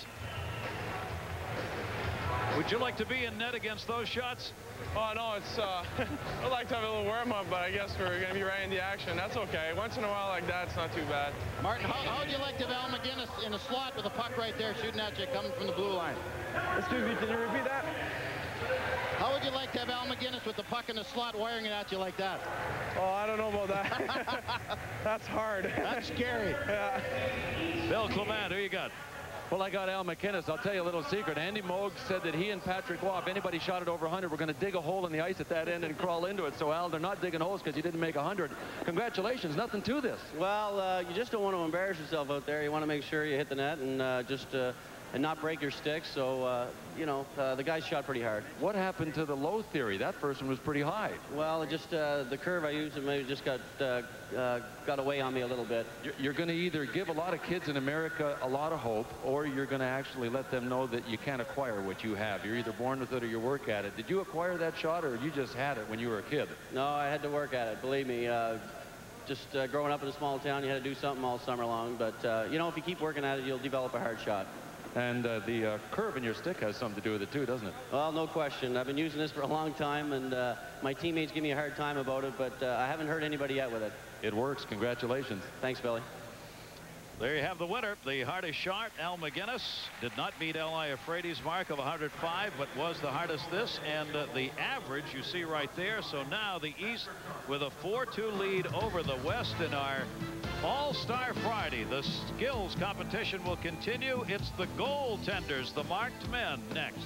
Would you like to be in net against those shots? Oh, no, it's, I'd like to have a little warm-up, but I guess we're going to be right in the action. That's okay. Once in a while like that, it's not too bad. Martin, how would you like to have Al McGinnis in a slot with a puck right there shooting at you coming from the blue line? Excuse me, can you repeat that? How would you like to have Al McGinnis with the puck in the slot wiring it at you like that? Oh, I don't know about that. That's hard. That's scary. Yeah. Bill Clement, who you got? Well, I got Al McGinnis. I'll tell you a little secret. Andy Moog said that he and Patrick Waugh, if anybody shot it over 100, we're going to dig a hole in the ice at that end and crawl into it. So, Al, they're not digging holes because you didn't make 100. Congratulations. Nothing to this. Well, you just don't want to embarrass yourself out there. You want to make sure you hit the net and and not break your stick. So, you know, the guys shot pretty hard. What happened to the low theory? That first one was pretty high. Well, it just the curve I used, it maybe just got away on me a little bit. You're going to either give a lot of kids in America a lot of hope, or you're going to actually let them know that you can't acquire what you have. You're either born with it or you work at it. Did you acquire that shot, or you just had it when you were a kid? No, I had to work at it. Believe me. Just growing up in a small town, you had to do something all summer long. But, you know, if you keep working at it, you'll develop a hard shot. And the curve in your stick has something to do with it too, doesn't it? Well, no question. I've been using this for a long time, and my teammates give me a hard time about it, but I haven't hurt anybody yet with it. It works. Congratulations. Thanks, Billy. There you have the winner. The hardest shot, Al MacInnis, did not beat L.I. Afraidy's mark of 105, but was the hardest this. And the average you see right there. So now the East with a 4-2 lead over the West in our All-Star Friday. The skills competition will continue. It's the goaltenders, the marked men, next.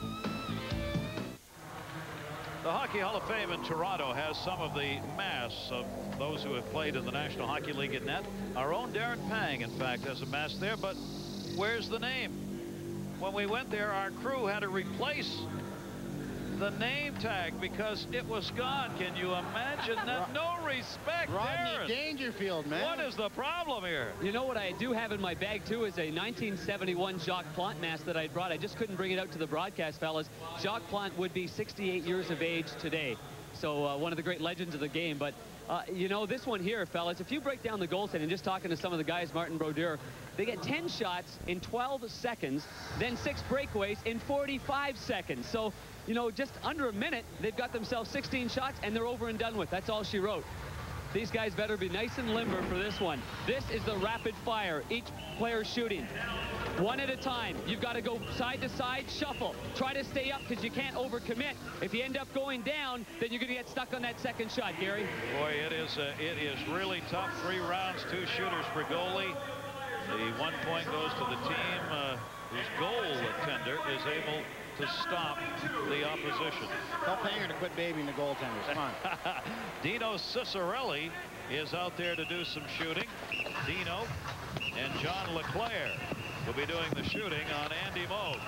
The Hockey Hall of Fame in Toronto has some of the mass of those who have played in the National Hockey League at net. Our own Darren Pang, in fact, has a mass there, but where's the name? When we went there, our crew had to replace the name tag because it was gone. Can you imagine that? No respect, Rodney Darren. Dangerfield, man. What is the problem here? You know what I do have in my bag, too, is a 1971 Jacques Plante mask that I brought. I just couldn't bring it out to the broadcast, fellas. Jacques Plante would be 68 years of age today. So one of the great legends of the game. But, you know, this one here, fellas, if you break down the goaltending, just talking to some of the guys, Martin Brodeur, they get 10 shots in 12 seconds, then 6 breakaways in 45 seconds. So, you know, just under a minute, they've got themselves 16 shots, and they're over and done with. That's all she wrote. These guys better be nice and limber for this one. This is the rapid fire. Each player shooting. One at a time. You've got to go side to side, shuffle. Try to stay up because you can't overcommit. If you end up going down, then you're going to get stuck on that second shot, Gary. Boy, it is really tough. 3 rounds, 2 shooters per goalie. The 1 point goes to the team whose goaltender is able to stop the opposition. Tell Panger to quit babying the goaltenders. Come on. Dino Ciccarelli is out there to do some shooting. Dino and John LeClaire will be doing the shooting on Andy Moog.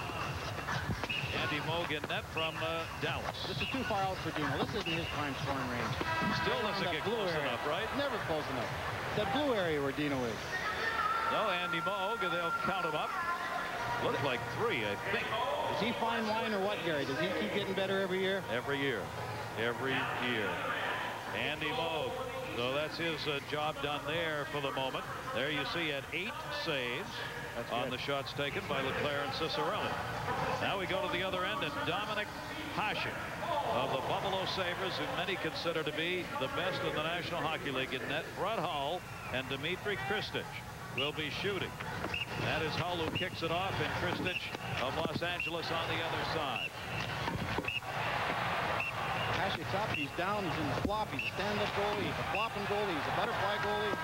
Andy Moog in net from Dallas. This is too far out for Dino. This isn't his prime scoring range. Still doesn't get close enough, right? Never close enough. That blue area where Dino is. No, Andy Moog, they'll count him up. Look like 3, I think. Is he fine wine or what, Gary? Does he keep getting better every year? Every year. Every year. Andy Moog. So that's his job done there for the moment. There you see at 8 saves on the shots taken by LeClaire and Ciccarelli. Now we go to the other end, and Dominic Hasek of the Buffalo Sabres, who many consider to be the best in the National Hockey League in net. Brett Hull and Dmitry Kristich will be shooting. That is Hull who kicks it off, and Kristich of Los Angeles on the other side. Hasek's up, he's down, he's in the flop, he's a stand-up goalie, he's a flopping goalie, he's a butterfly goalie.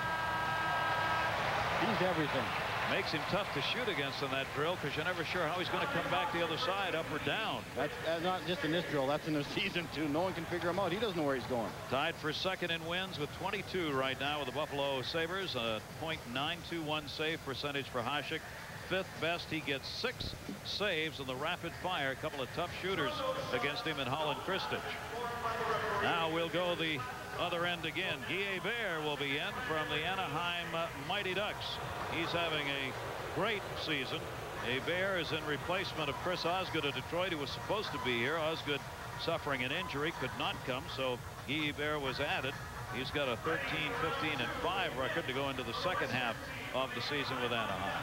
He's everything. Makes him tough to shoot against in that drill because you're never sure how he's going to come back the other side, up or down. That's not just in this drill, that's in the season too. No one can figure him out. He doesn't know where he's going. Tied for second in wins with 22 right now with the Buffalo Sabres. A .921 save percentage for Hasek. 5th best. He gets 6 saves in the rapid fire. A couple of tough shooters against him in Hull and Kristich. Now we'll go the other end again. Guy Hebert will be in from the Anaheim Mighty Ducks. He's having a great season. Hebert is in replacement of Chris Osgood of Detroit, who was supposed to be here. Osgood suffering an injury, could not come, so Guy Hebert was added. He's got a 13, 15, and 5 record to go into the second half of the season with Anaheim.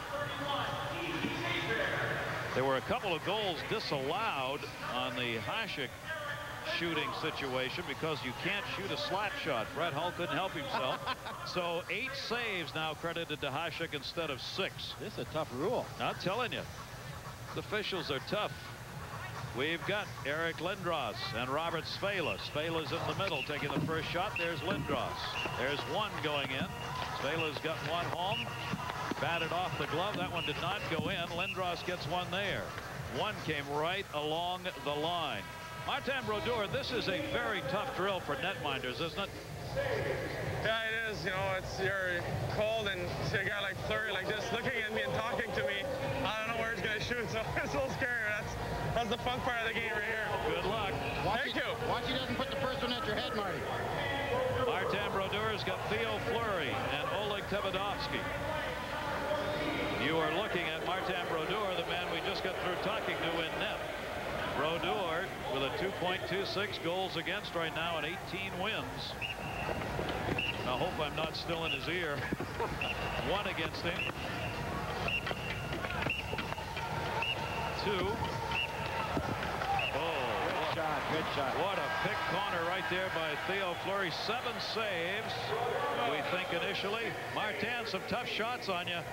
There were a couple of goals disallowed on the Hasek shooting situation because you can't shoot a slap shot. Brett Hull couldn't help himself. So 8 saves now credited to Hasek instead of 6. This is a tough rule. I'm telling you, the officials are tough. We've got Eric Lindros and Robert Svela. Svela's in the middle taking the first shot. There's Lindros. There's one going in. Svela's got one home. Batted off the glove. That one did not go in. Lindros gets one there. One came right along the line. Martin Brodeur, this is a very tough drill for netminders, isn't it? Yeah, it is. You know, you're cold, and see a guy like Fleury like this looking at me and talking to me. I don't know where he's going to shoot, so it's a little scary. That's the fun part of the game right here. Good luck. Thank you. Watch he doesn't put the first one at your head, Marty. Martin Brodeur's got Theo Fleury and Oleg Tverdovsky. You are looking at Martin Brodeur, the man we just got through talking to in net. Brodeur with a 2.26 goals against right now and 18 wins. I hope I'm not still in his ear. 1 against him. 2. Good shot. What a pick corner right there by Theo Fleury. 7 saves, we think initially. Martin, some tough shots on you.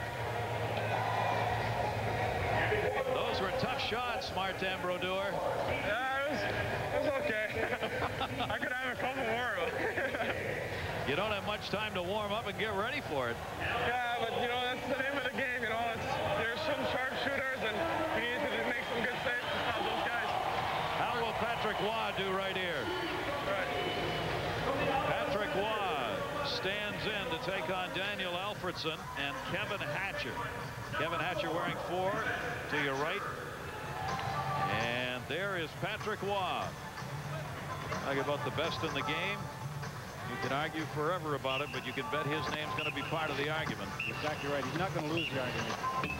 Those were tough shots, Martin Brodeur. Yeah, it was okay. I could have a couple more. You don't have much time to warm up and get ready for it. Yeah, but you know, that's the name of the game. You know, there's some sharp shooters, and you need to make some good saves to stop those guys. How will Patrick Waugh do right here? Right. Patrick Waugh stands in to take on Daniel Alfredson and Kevin Hatcher. Kevin Hatcher wearing 4 to your right. And there is Patrick Waugh. Talk about the best in the game. You can argue forever about it, but you can bet his name's going to be part of the argument. Exactly right. He's not going to lose the argument.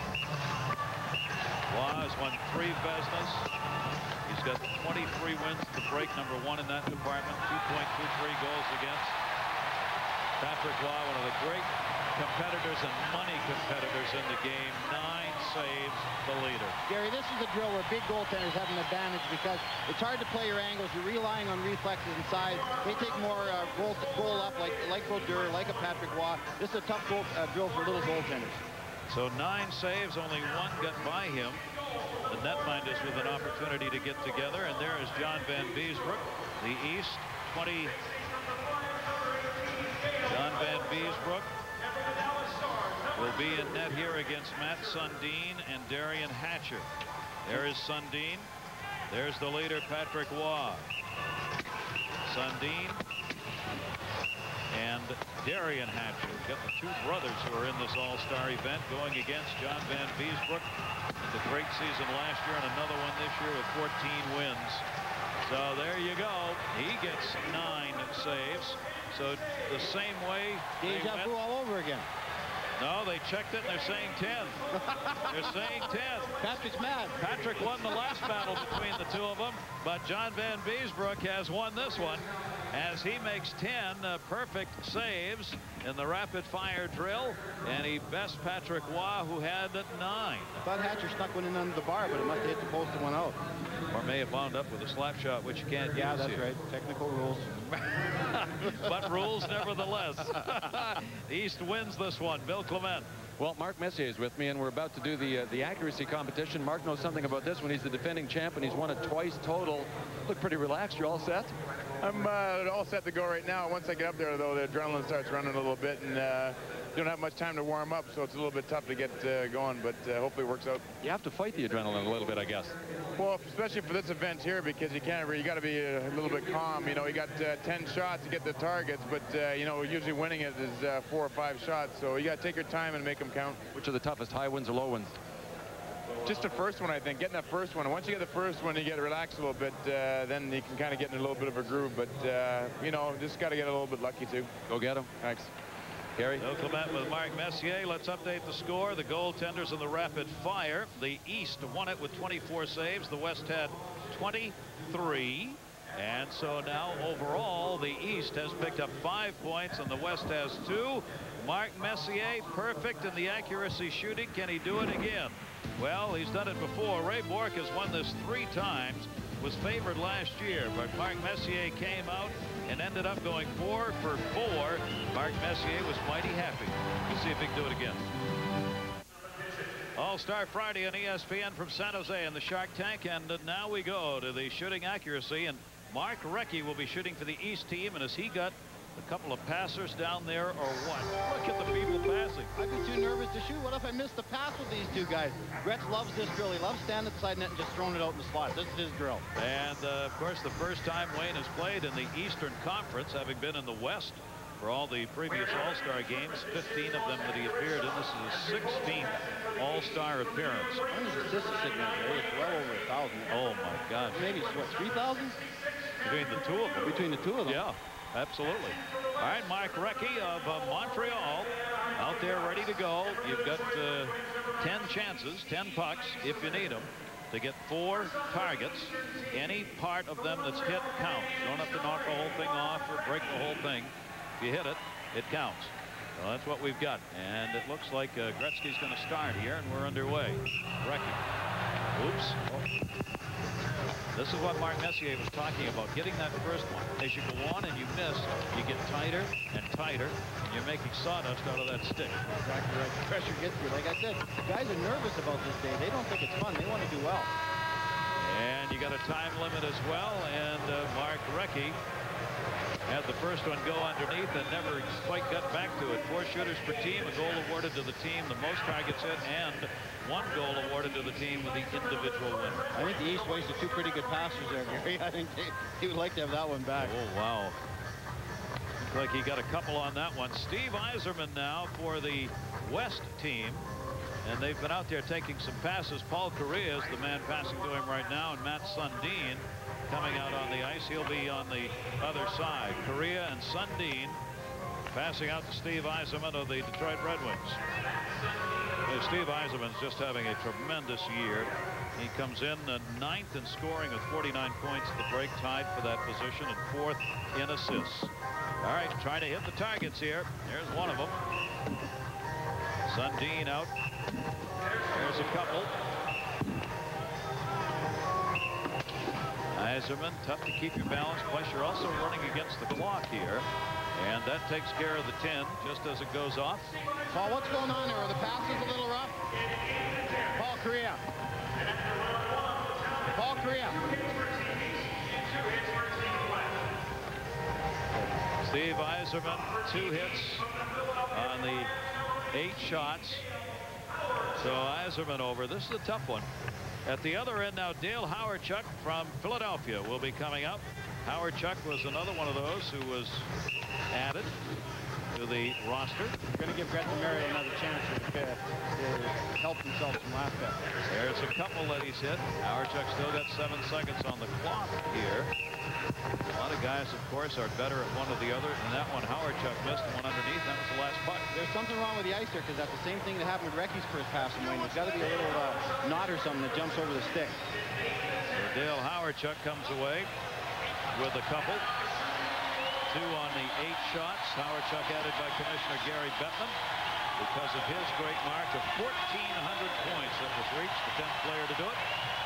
Waugh has won 3 Vezinas. He's got 23 wins to break number 1 in that department. 2.23 goals against. Patrick Waugh, one of the great competitors and money competitors in the game. 9 saves, the leader. Gary, this is a drill where big goaltenders have an advantage because it's hard to play your angles. You're relying on reflexes and size. They take more goal up like Brodeur, like a Patrick Waugh. This is a tough drill for little goaltenders. So 9 saves, only 1 got by him. The netminders with an opportunity to get together, and there is John Van Beesbrook, the East 20. John Van Beesbrook will be in net here against Matt Sundin and Darian Hatcher. There is Sundin. There's the leader, Patrick Waugh. Sundin and Darian Hatcher. Got the 2 brothers who are in this all-star event going against John Van Beesbrook. The great season last year and another one this year with 14 wins. So there you go. He gets 9 saves. So the same way. Deja vu all over again. No, they checked it and they're saying 10. They're saying 10. Patrick's mad. Patrick won the last battle between the 2 of them, but John Van Beesbrook has won this one as he makes 10 perfect saves in the rapid-fire drill, and he best Patrick Waugh, who had 9. I thought Hatcher snuck one in under the bar, but it must have hit the post and went out. Or may have wound up with a slap shot, which you can't Yeah, use that's here. right. Technical rules. But rules nevertheless. The East wins this one. Bill Clement. Well, Mark Messier is with me, and we're about to do the accuracy competition. Mark knows something about this one. He's the defending champ, and he's won it twice total. Look pretty relaxed. You're all set? I'm all set to go right now. Once I get up there, though, the adrenaline starts running a little bit, and don't have much time to warm up, so it's a little bit tough to get going, but hopefully it works out. You have to fight the adrenaline a little bit, I guess. Well, especially for this event here, because you got to be a little bit calm. You know, you got 10 shots to get the targets, but you know, usually winning it is 4 or 5 shots, so you got to take your time and make them count. Which are the toughest, high wins or low wins? Just the first one, I think. Getting that first one. Once you get the first one, you get relaxed a little bit. Then you can kind of get in a little bit of a groove. But you know, just got to get a little bit lucky too. Go get them. Thanks. Gary. Bill Clement with Mark Messier. Let's update the score. The goaltenders in the rapid fire. The East won it with 24 saves. The West had 23. And so now overall the East has picked up 5 points and the West has 2. Mark Messier perfect in the accuracy shooting. Can he do it again? Well, he's done it before. Ray Bourque has won this 3 times. Was favored last year, but Mark Messier came out and ended up going 4 for 4. Mark Messier was mighty happy. We'll see if he can do it again. All-Star Friday on ESPN from San Jose in the Shark Tank, and now we go to the shooting accuracy, and Mark Recchi will be shooting for the East team, and has he got a couple of passers down there or what? Look at the people passing. I'd be too nervous to shoot. What if I miss the pass with these 2 guys? Gretz loves this drill. He loves standing at the side net and just throwing it out in the slot. This is his drill. And of course, the first time Wayne has played in the Eastern Conference, having been in the West for all the previous All-Star games, 15 of them that he appeared in. This is his 16th All-Star appearance. What is his assist signature? It's well over 1,000. Oh my God. Maybe what, 3,000? Between the 2 of them. Between the 2 of them. Yeah. Absolutely. All right, Mark Recchi of Montreal out there ready to go. You've got 10 chances, 10 pucks, if you need them, to get 4 targets. Any part of them that's hit counts. You don't have to knock the whole thing off or break the whole thing. If you hit it, it counts. Well, that's what we've got. And it looks like Gretzky's going to start here, and we're underway. Recchi. Oops. This is what Mark Messier was talking about, getting that first one. As you go on and you miss, you get tighter and tighter, and you're making sawdust out of that stick. Exactly right. The pressure gets you. Like I said, guys are nervous about this day. They don't think it's fun. They want to do well. And you got a time limit as well, and Mark Recchi had the first one go underneath and never quite got back to it. 4 shooters per team, a goal awarded to the team, the most targets hit, and 1 goal awarded to the team with the individual winner. I think the East wasted 2 pretty good passes there, Gary. I think he would like to have that one back. Oh, wow. Looks like he got a couple on that one. Steve Yzerman now for the West team. And they've been out there taking some passes. Paul Correa is the man passing to him right now, and Matt Sundin coming out on the ice. He'll be on the other side. Correa and Sundin passing out to Steve Yzerman of the Detroit Red Wings. Steve Yzerman's just having a tremendous year. He comes in 9th in scoring with 49 points at the break, tied for that position, and 4th in assists. All right, trying to hit the targets here. There's one of them. Sundin out. There's a couple. Yzerman, tough to keep your balance, plus you're also running against the clock here. And that takes care of the 10 just as it goes off. Paul, what's going on there? Are the passes a little rough? Paul Correa. Paul Correa. Steve Yzerman, 2 hits on the 8 shots. So Yzerman over. This is a tough one. At the other end now, Dale Hawerchuk from Philadelphia will be coming up. Hawerchuk was another one of those who was added to the roster. Going to give Gretchen Merrill another chance to help himself from last bet. There's a couple that he's hit. Hawerchuk still got 7 seconds on the clock here. A lot of guys, of course, are better at one or the other. And that one, Hawerchuk missed, and one underneath. That was the last puck. There's something wrong with the ice there, because that's the same thing that happened with Recchi's first pass in Wayne. There's got to be a little knot or something that jumps over the stick. So Dale Hawerchuk comes away with a couple. 2 on the 8 shots. Hawerchuk added by Commissioner Gary Bettman because of his great mark of 1,400 points that was reached, the 10th player to do it.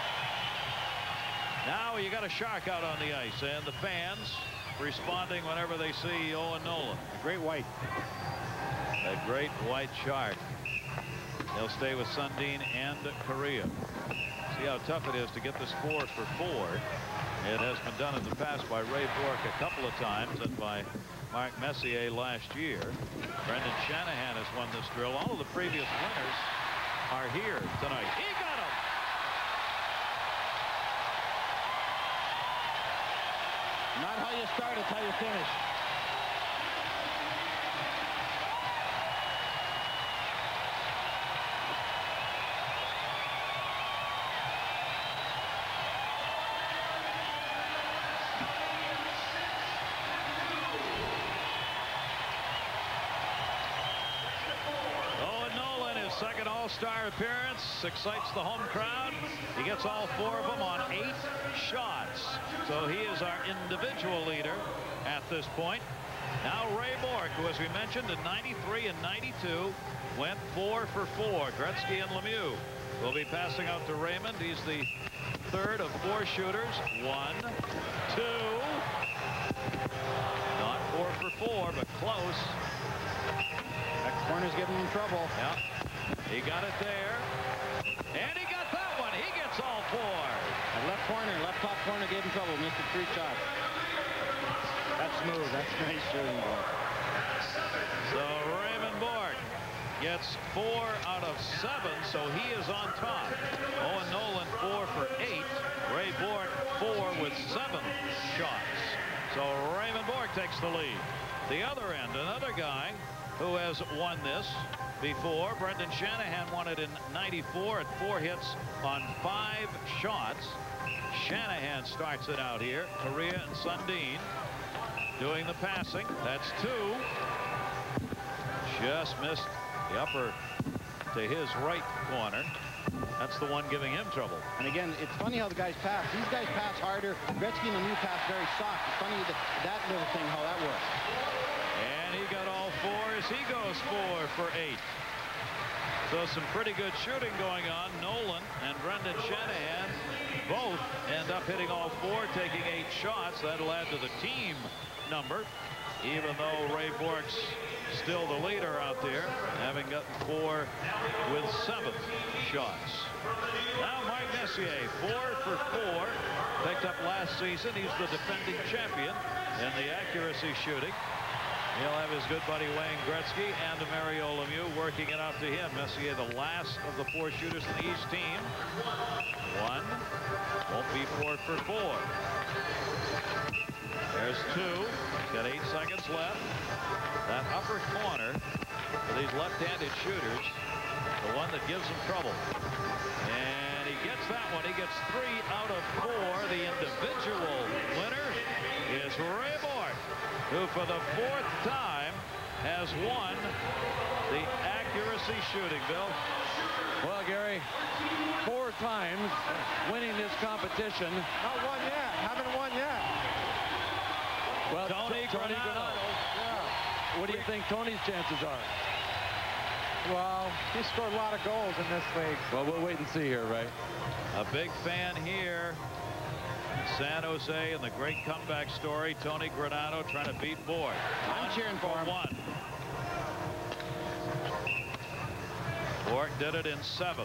Now you got a Shark out on the ice, and the fans responding whenever they see Owen Nolan. A great white. A great white Shark. They'll stay with Sundin and Correa. See how tough it is to get this 4 for 4. It has been done in the past by Ray Bourque a couple of times, and by Mark Messier last year. Brendan Shanahan has won this drill. All of the previous winners are here tonight. He got him! Not how you start, it's how you finish. Second All-Star appearance, excites the home crowd. He gets all 4 of them on 8 shots. So he is our individual leader at this point. Now Ray Bourque, who, as we mentioned, in 93 and 92, went 4 for 4. Gretzky and Lemieux will be passing out to Raymond. He's the 3rd of 4 shooters. 1, 2. Not 4 for 4, but close. That corner's giving him trouble. Yeah. He got it there. And he got that one. He gets all 4. That left corner, left top corner gave him trouble. Missed a 3 shot. That's smooth. That's nice shooting ball. So Raymond Bourque gets 4 out of 7, so he is on top. Owen Nolan 4 for 8. Ray Bourque 4 with 7 shots. So Raymond Bourque takes the lead. The other end, another guy who has won this before. Brendan Shanahan won it in 94 at 4 hits on 5 shots. Shanahan starts it out here. Correa and Sundin doing the passing. That's 2. Just missed the upper to his right corner. That's the one giving him trouble. And again, it's funny how the guys pass. These guys pass harder. Gretzky and Lemieux pass very soft. It's funny that little thing, how that works. And he got all 4 as he goes 4 for 8. So some pretty good shooting going on. Nolan and Brendan Shanahan both end up hitting all 4, taking 8 shots. That'll add to the team number, even though Ray Bourque's still the leader out there, having gotten 4 with 7 shots. Now Mark Messier, 4 for 4, picked up last season. He's the defending champion in the accuracy shooting. He'll have his good buddy Wayne Gretzky and Mario Lemieux working it out to him. Messier, the last of the 4 shooters in the East team. 1. Won't be 4 for 4. There's 2. He's got 8 seconds left. That upper corner for these left-handed shooters, the one that gives them trouble. And he gets that one. He gets 3 out of 4. The individual winner is Ray Bourque, who for the 4th time has won the accuracy shooting, Bill. Well, Gary, 4 times winning this competition. Not won yet. Haven't won yet. Well, Tony Granato. Yeah. What do you think Tony's chances are? Well, he scored a lot of goals in this league. Well, we'll wait and see here, Ray. A big fan here in San Jose, and the great comeback story. Tony Granato trying to beat Bourque. I'm cheering for him. 1. Bourque did it in 7.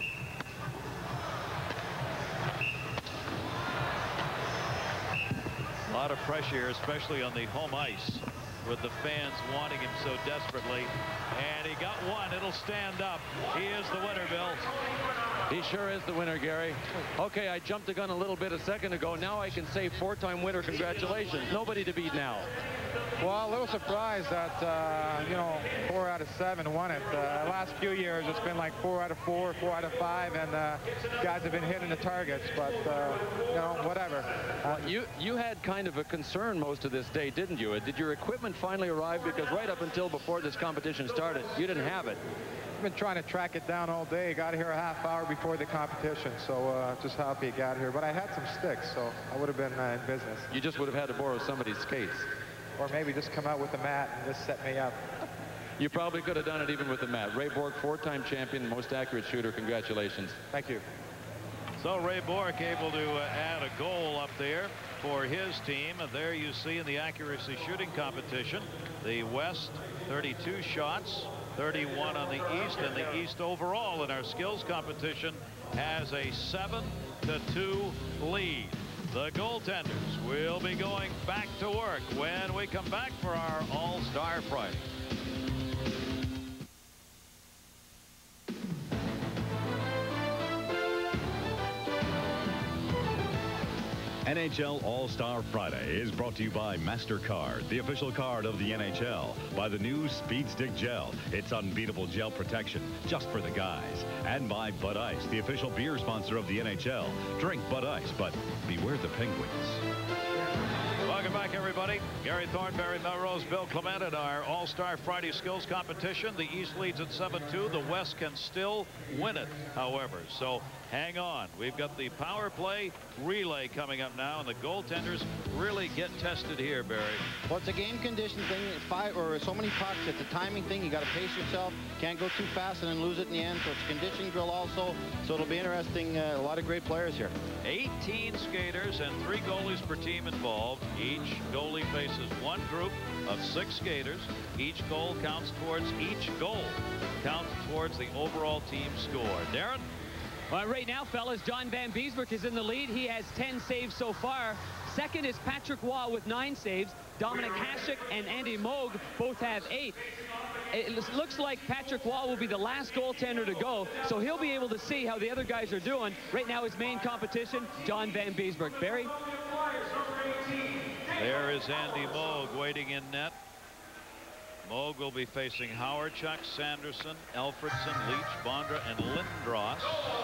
A lot of pressure here, especially on the home ice, with the fans wanting him so desperately. And he got 1. It'll stand up. He is the winner, Bill. He sure is the winner, Gary. Okay, I jumped the gun a little bit a second ago. Now I can say 4-time winner. Congratulations. Nobody to beat now. Well, a little surprised that, you know, 4 out of 7 won it. Last few years, it's been like 4 out of 4, 4 out of 5, and guys have been hitting the targets, but, you know, whatever. Well, you had kind of a concern most of this day, didn't you? Did your equipment finally arrive? Because right up until before this competition started, you didn't have it. I've been trying to track it down all day. Got here a half hour before the competition, so just happy it got here. But I had some sticks, so I would have been in business. You just would have had to borrow somebody's skates. Or maybe just come out with the mat and just set me up. You probably could have done it even with the mat. Ray Bourque, 4-time champion, most accurate shooter. Congratulations. Thank you. So Ray Bourque able to add a goal up there for his team. And there you see in the accuracy shooting competition, the West 32 shots, 31 on the East, and the East overall in our skills competition has a 7-2 lead. The goaltenders will be going back to work when we come back for our All-Star Friday. NHL All-Star Friday is brought to you by MasterCard, the official card of the NHL, by the new Speed Stick Gel. It's unbeatable gel protection just for the guys. And by Bud Ice, the official beer sponsor of the NHL. Drink Bud Ice, but beware the Penguins. Welcome back, everybody. Gary Thornberry, Melrose, Bill Clement at our All-Star Friday skills competition. The East leads at 7-2. The West can still win it, however. So hang on. We've got the power play relay coming up now, and the goaltenders really get tested here, Barry. Well, it's a game condition thing. 5 or so many pucks. It's a timing thing. You got to pace yourself. Can't go too fast and then lose it in the end. So it's a conditioning drill also. So it'll be interesting. A lot of great players here. 18 skaters and 3 goalies per team involved. Each goalie faces one group of 6 skaters. Each goal counts towards each goal. Counts towards the overall team score. Darren? Well, right now, fellas, John Van Beesbroek is in the lead. He has 10 saves so far. Second is Patrick Waugh with 9 saves. Dominic Hasek and Andy Moog both have 8. It looks like Patrick Waugh will be the last goaltender to go, so he'll be able to see how the other guys are doing. Right now, his main competition, John Van Beesbroek. Barry? There is Andy Moog waiting in net. Moog will be facing Hawerchuk, Sanderson, Alfredson, Leach, Bondra, and Lindros.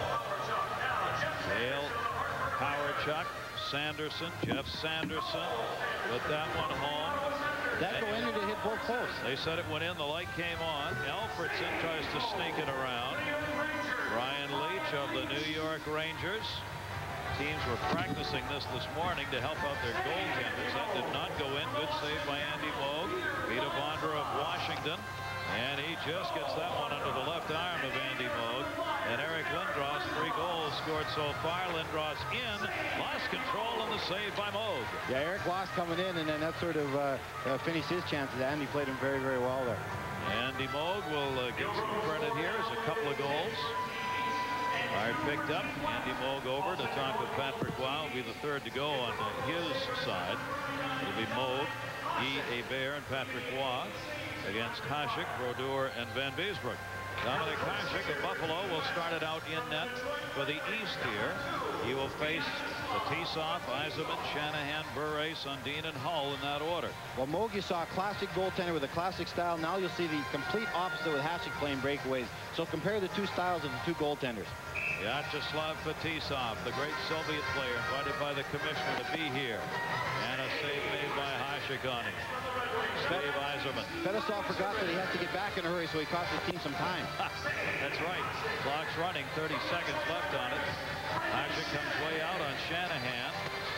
Dale, Hawerchuk, Sanderson, Jeff Sanderson with that one home. That go in to hit both posts. They said it went in. The light came on. Alfredson tries to sneak it around. Ryan Leach of the New York Rangers. Teams were practicing this morning to help out their goaltenders. That did not go in. Good save by Andy Moog. Vita Bondra of Washington. And he just gets that one under the left arm of Andy Moog. And Eric Lindros, 3 goals scored so far. Lindros in, lost control, and the save by Moog. Yeah, Eric lost coming in, and then that sort of finished his chances. Andy played him very, very well there. Andy Moog will get some credit here as a couple of goals are picked up. Andy Moog over to talk with Patrick Roy. Will be the third to go on his side. It'll be Moog, Guy Hebert, and Patrick Roy against Hasek, Brodeur, and Van Beesbroek. Dominic Hasek of Buffalo will start it out in net for the East here. He will face Fetisov, Yzerman, Shanahan, Bure, Sundin, and Hull in that order. Well, Moog, you saw a classic goaltender with a classic style. Now you'll see the complete opposite with Hasek playing breakaways. So compare the 2 styles of the 2 goaltenders. Vyacheslav Fetisov, the great Soviet player, invited by the commissioner to be here. And a save made by Hasek on him. Steve Yzerman. Fetisov forgot that he had to get back in a hurry, so he cost his team some time. That's right. Clock's running, 30 seconds left on it. Hasek comes way out on Shanahan.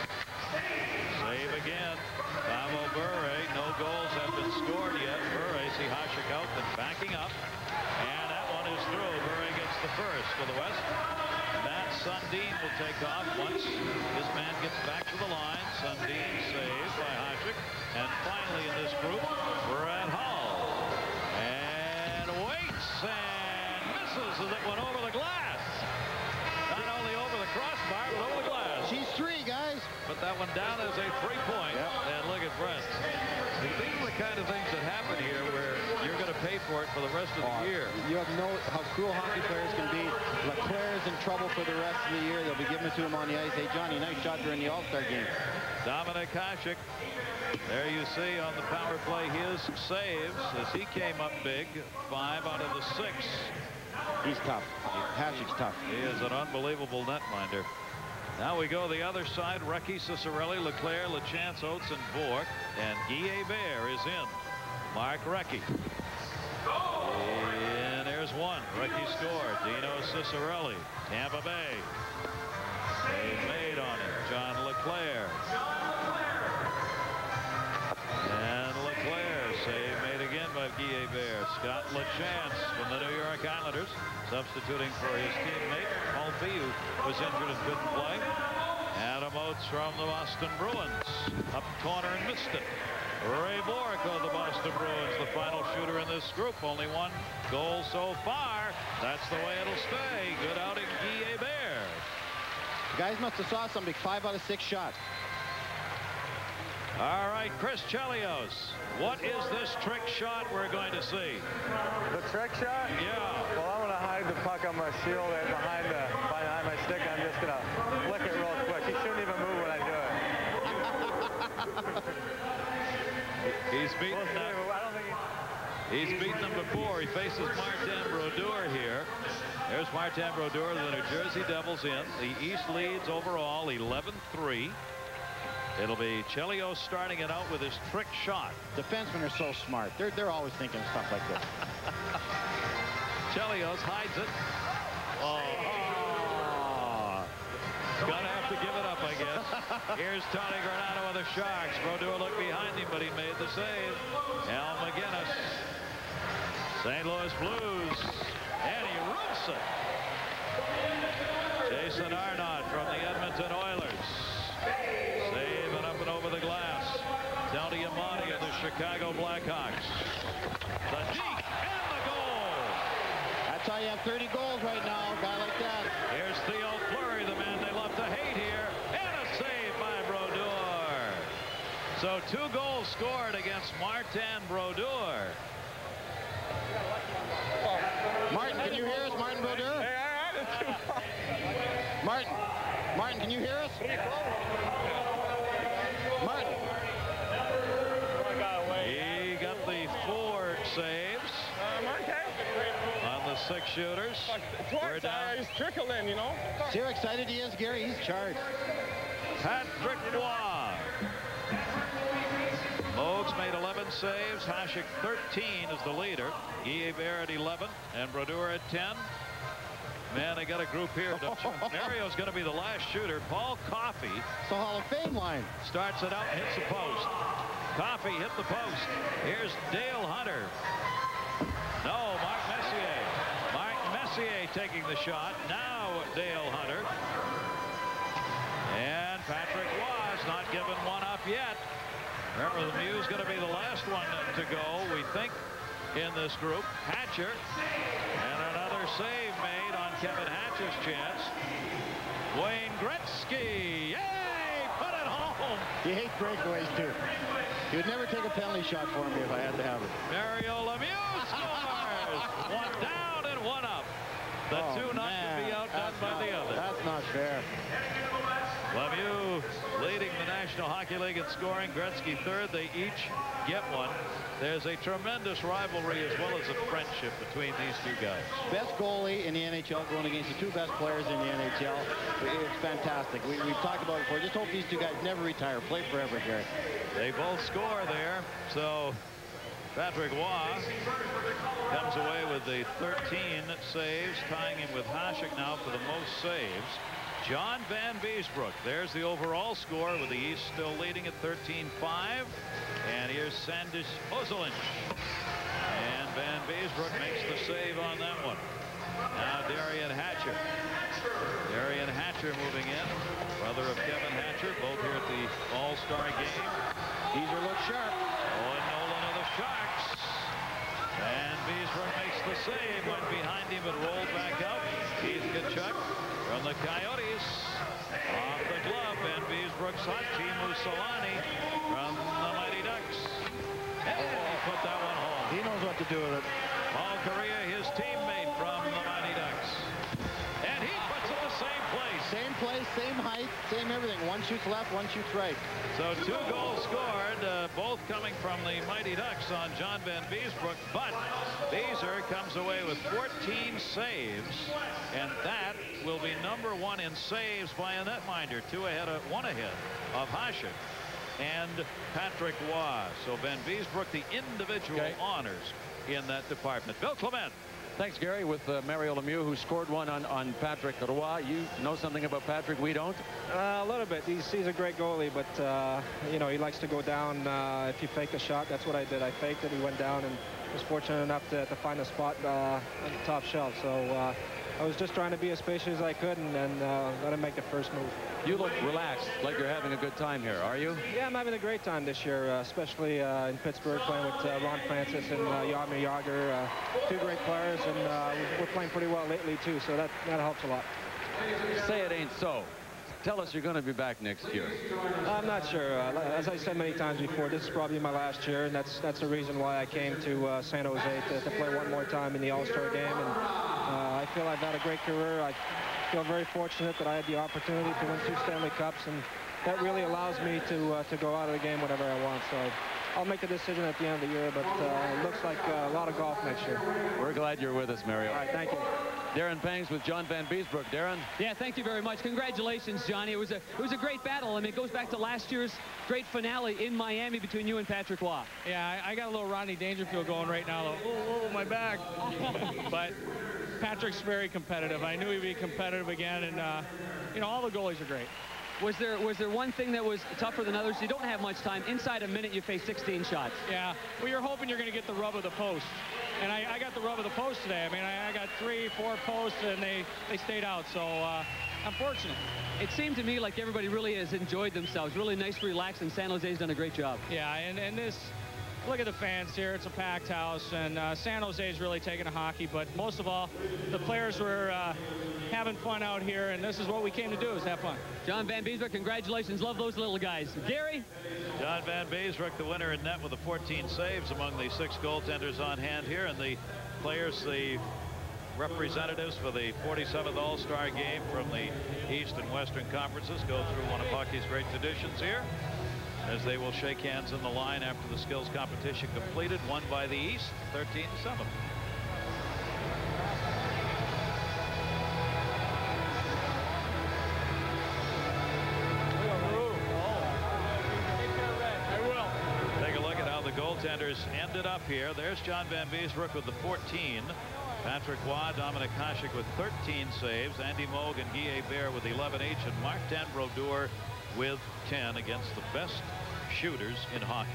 Save again. Pavel Bure. No goals have been scored yet. Bure, see Hasek out, then backing up. And that one is through. Bure gets the first for the West. Matt Sundin will take off once his man gets back to the line. Sundin saved by Hasek. And finally in this group, Brett Hull. And waits and misses as it went over the glass. Not only over the crossbar, but over the glass. She's 3, guys. But that one down as a 3-point. Yep. And look at Brent. These are the kind of things that happen here where you're going to pay for it for the rest of the year. You have no how cruel hockey players can be. Leclerc is in trouble for the rest of the year. They'll be giving it to him on the ice. Hey, Johnny, nice shot during the All-Star game. Dominic Hasek. There you see on the power play his saves as he came up big. 5 out of the 6. He's tough. Hasek's tough. He is an unbelievable netminder. Now we go the other side. Recchi, Ciccarelli, Leclerc, Lachance, Oates, and Bourque. And Guy Hebert is in. Mark Recchi. And there's one. Recchi scored. Dino Ciccarelli. Tampa Bay. Save made on it. John Leclerc. And Leclerc, save made again by Guy Hebert. Scott Lachance from the New York Islanders, substituting for his teammate, Holtby, who was injured and couldn't play. Adam Oates from the Boston Bruins, up corner and missed it. Ray Bourque of the Boston Bruins, the final shooter in this group. Only 1 goal so far. That's the way it'll stay. Good outing, Guy Hebert. The guys must have saw something. 5 out of 6 shots. All right, Chris Chelios, what is this trick shot we're going to see? The trick shot? Yeah. Well, I'm going to hide the puck on my shield and behind my stick. I'm just going to flick it real quick. He shouldn't even move when I do it. He's beaten them. He's beaten them before. He faces Martin Brodeur here. There's Martin Brodeur, the New Jersey Devils in. The East leads overall 11-3. It'll be Chelios starting it out with his trick shot. Defensemen are so smart. They're always thinking of stuff like this. Chelios hides it. Oh. Gonna have to give it up, I guess. Here's Tony Granato of the Sharks. Brodeur looked behind him, but he made the save. Al McGinnis. St. Louis Blues. And he roofs it. Jason Arnott from the Edmonton Oilers. Save it up and over the glass. Tony Amati of the Chicago Blackhawks. The deke and the goal. That's how you have 30 goals right now, a guy like that. Here's Theo Fleury, the man they love to hate here. And a save by Brodeur. So 2 goals scored against Martin Brodeur. Martin, can you hear us? Martin Brodeur? Martin, can you hear us? Martin. He got the 4 saves on the 6 shooters. We're down. He's trickling, you know. See how excited he is, Gary? He's charged. Patrick Roy. Moog's made 11 saves. Hasek 13 is the leader. Guy Hebert at 11 and Brodeur at 10. Man, they got a group here. Mario's going to be the last shooter. Paul Coffey. It's the Hall of Fame line. Starts it out and hits the post. Coffey hit the post. Here's Dale Hunter. Mercier taking the shot. Now Dale Hunter. And Patrick Roy not given one up yet. Remember, Lemieux's going to be the last one to go, we think, in this group. Hatcher. And another save made on Kevin Hatcher's chance. Wayne Gretzky. Yay! Put it home. You hate breakaways, too. He would never take a penalty shot for me if I had to have it. Mario Lemieux scores. One down and one up. The two not to be outdone by the other. That's not fair. Lemieux leading the National Hockey League in scoring. Gretzky third. They each get one. There's a tremendous rivalry as well as a friendship between these two guys. Best goalie in the NHL going against the two best players in the NHL. It's fantastic. We've talked about it before. Just hope these two guys never retire. Play forever, Gary. They both score there. So Patrick Roy comes away with the 13 saves, tying him with Hasek now for the most saves. John Van Beesbroek, there's the overall score with the East still leading at 13-5. And here's Sandis Ozolinsh. And Van Beesbroek makes the save on that one. Now Darian Hatcher. Darian Hatcher moving in. Brother of Kevin Hatcher, both here at the All-Star game. Teaser looks sharp. Owen Nolan of the Sharks. And Beesbroek makes the save. Went behind him and rolled back up. Keith Tkachuk from the Coyotes. Off the glove. Van Beesbroek's hot. Teemu Selanne from the Mighty Ducks. And he put that one home. He knows what to do with it. Paul Kariya, his teammate from the Mighty Ducks. And he puts it in the same place. Same place, same height, same everything. One shoots left, one shoots right. So 2 goals scored, both coming from the Mighty Ducks on John Van Beesbroek. But Beezer comes away with 14 saves, and that will be #1 in saves by a netminder. 1 ahead of Hasek and Patrick Roy. So Van Beesbroek, the individual honors in that department. Bill Clement. Thanks, Gary. With Mario Lemieux, who scored one on Patrick Roy. You know something about Patrick we don't? A little bit. He's a great goalie, but you know, he likes to go down if you fake a shot. That's what I did. I faked it. He went down and was fortunate enough to find a spot on the top shelf. So I was just trying to be as spacious as I could and let him make the first move. You look relaxed, like you're having a good time here, are you? Yeah, I'm having a great time this year, especially in Pittsburgh, playing with Ron Francis and Jaromir Jagr, 2 great players, and we're playing pretty well lately too, so that helps a lot. Say it ain't so. Tell us you're going to be back next year. I'm not sure. As I said many times before, this is probably my last year, and that's the reason why I came to San Jose to play one more time in the All-Star game. And I feel I've had a great career. I feel very fortunate that I had the opportunity to win 2 Stanley Cups, and that really allows me to go out of the game whenever I want. So I'll make the decision at the end of the year, but it looks like a lot of golf next year. We're glad you're with us, Mario. All right, thank you. Darren Pangs with John Van Beesbroek. Darren? Yeah, thank you very much. Congratulations, Johnny. It was a great battle. I mean, it goes back to last year's great finale in Miami between you and Patrick Roy. Yeah, I got a little Rodney Dangerfield going right now. Oh, my back. But Patrick's very competitive. I knew he'd be competitive again, and you know, all the goalies are great. Was there one thing that was tougher than others? You don't have much time. Inside a minute, you face 16 shots. Yeah. Well, you're hoping you're going to get the rub of the post. And I got the rub of the post today. I mean, I got 3, 4 posts, and they stayed out. So I'm fortunate. It seemed to me like everybody really has enjoyed themselves. Really nice, relaxed, and San Jose's done a great job. Yeah, and this, look at the fans here. It's a packed house, and San Jose's really taking to hockey. But most of all, the players were having fun out here, and this is what we came to do, is have fun. John Van Beesbroek, congratulations. Love those little guys. Gary? John Van Beesbroek, the winner in net with the 14 saves among the 6 goaltenders on hand here, and the players, the representatives for the 47th All-Star game from the East and Western Conferences go through one of hockey's great traditions here, as they will shake hands in the line after the skills competition completed, won by the East, 13-7. Goaltenders ended up here. There's John Van Beesbroek with the 14. Patrick Roy, Dominic Hasek with 13 saves. Andy Moog and Guy Hebert with 11 each. And Martin Brodeur with 10 against the best shooters in hockey.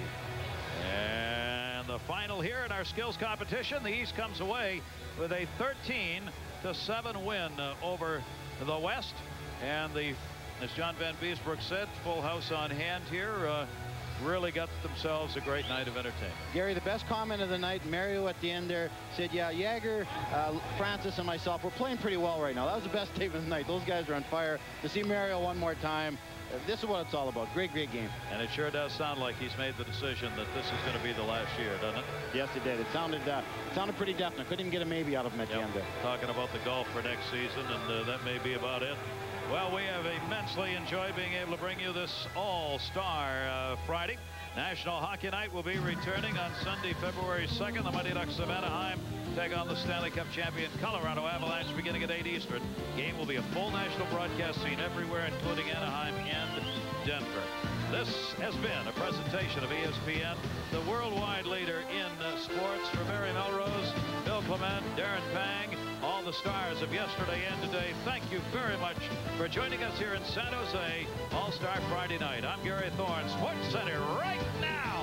And the final here in our skills competition. The East comes away with a 13 6-7 win over the West. And as John Van Beesbrook said, full house on hand here. Really got themselves a great night of entertainment. Gary, the best comment of the night, Mario at the end there said, yeah, Jagger, Francis, and myself, we're playing pretty well right now. That was the best statement of the night. Those guys are on fire. To see Mario one more time, this is what it's all about. Great, great game. And it sure does sound like he's made the decision that this is going to be the last year, doesn't it? Yes, it did. It sounded pretty definite. Couldn't even get a maybe out of him at the end there. Talking about the golf for next season, and that may be about it. Well, we have immensely enjoyed being able to bring you this All-Star Friday. National Hockey Night will be returning on Sunday, February 2nd. The Mighty Ducks of Anaheim take on the Stanley Cup champion Colorado Avalanche beginning at 8 Eastern. Game will be a full national broadcast seen everywhere, including Anaheim and Denver. This has been a presentation of ESPN, the worldwide leader in sports. For Barry Melrose, Bill Clement, Darren Pang, all the stars of yesterday and today, thank you very much for joining us here in San Jose, All-Star Friday night. I'm Gary Thorne, SportsCenter right now.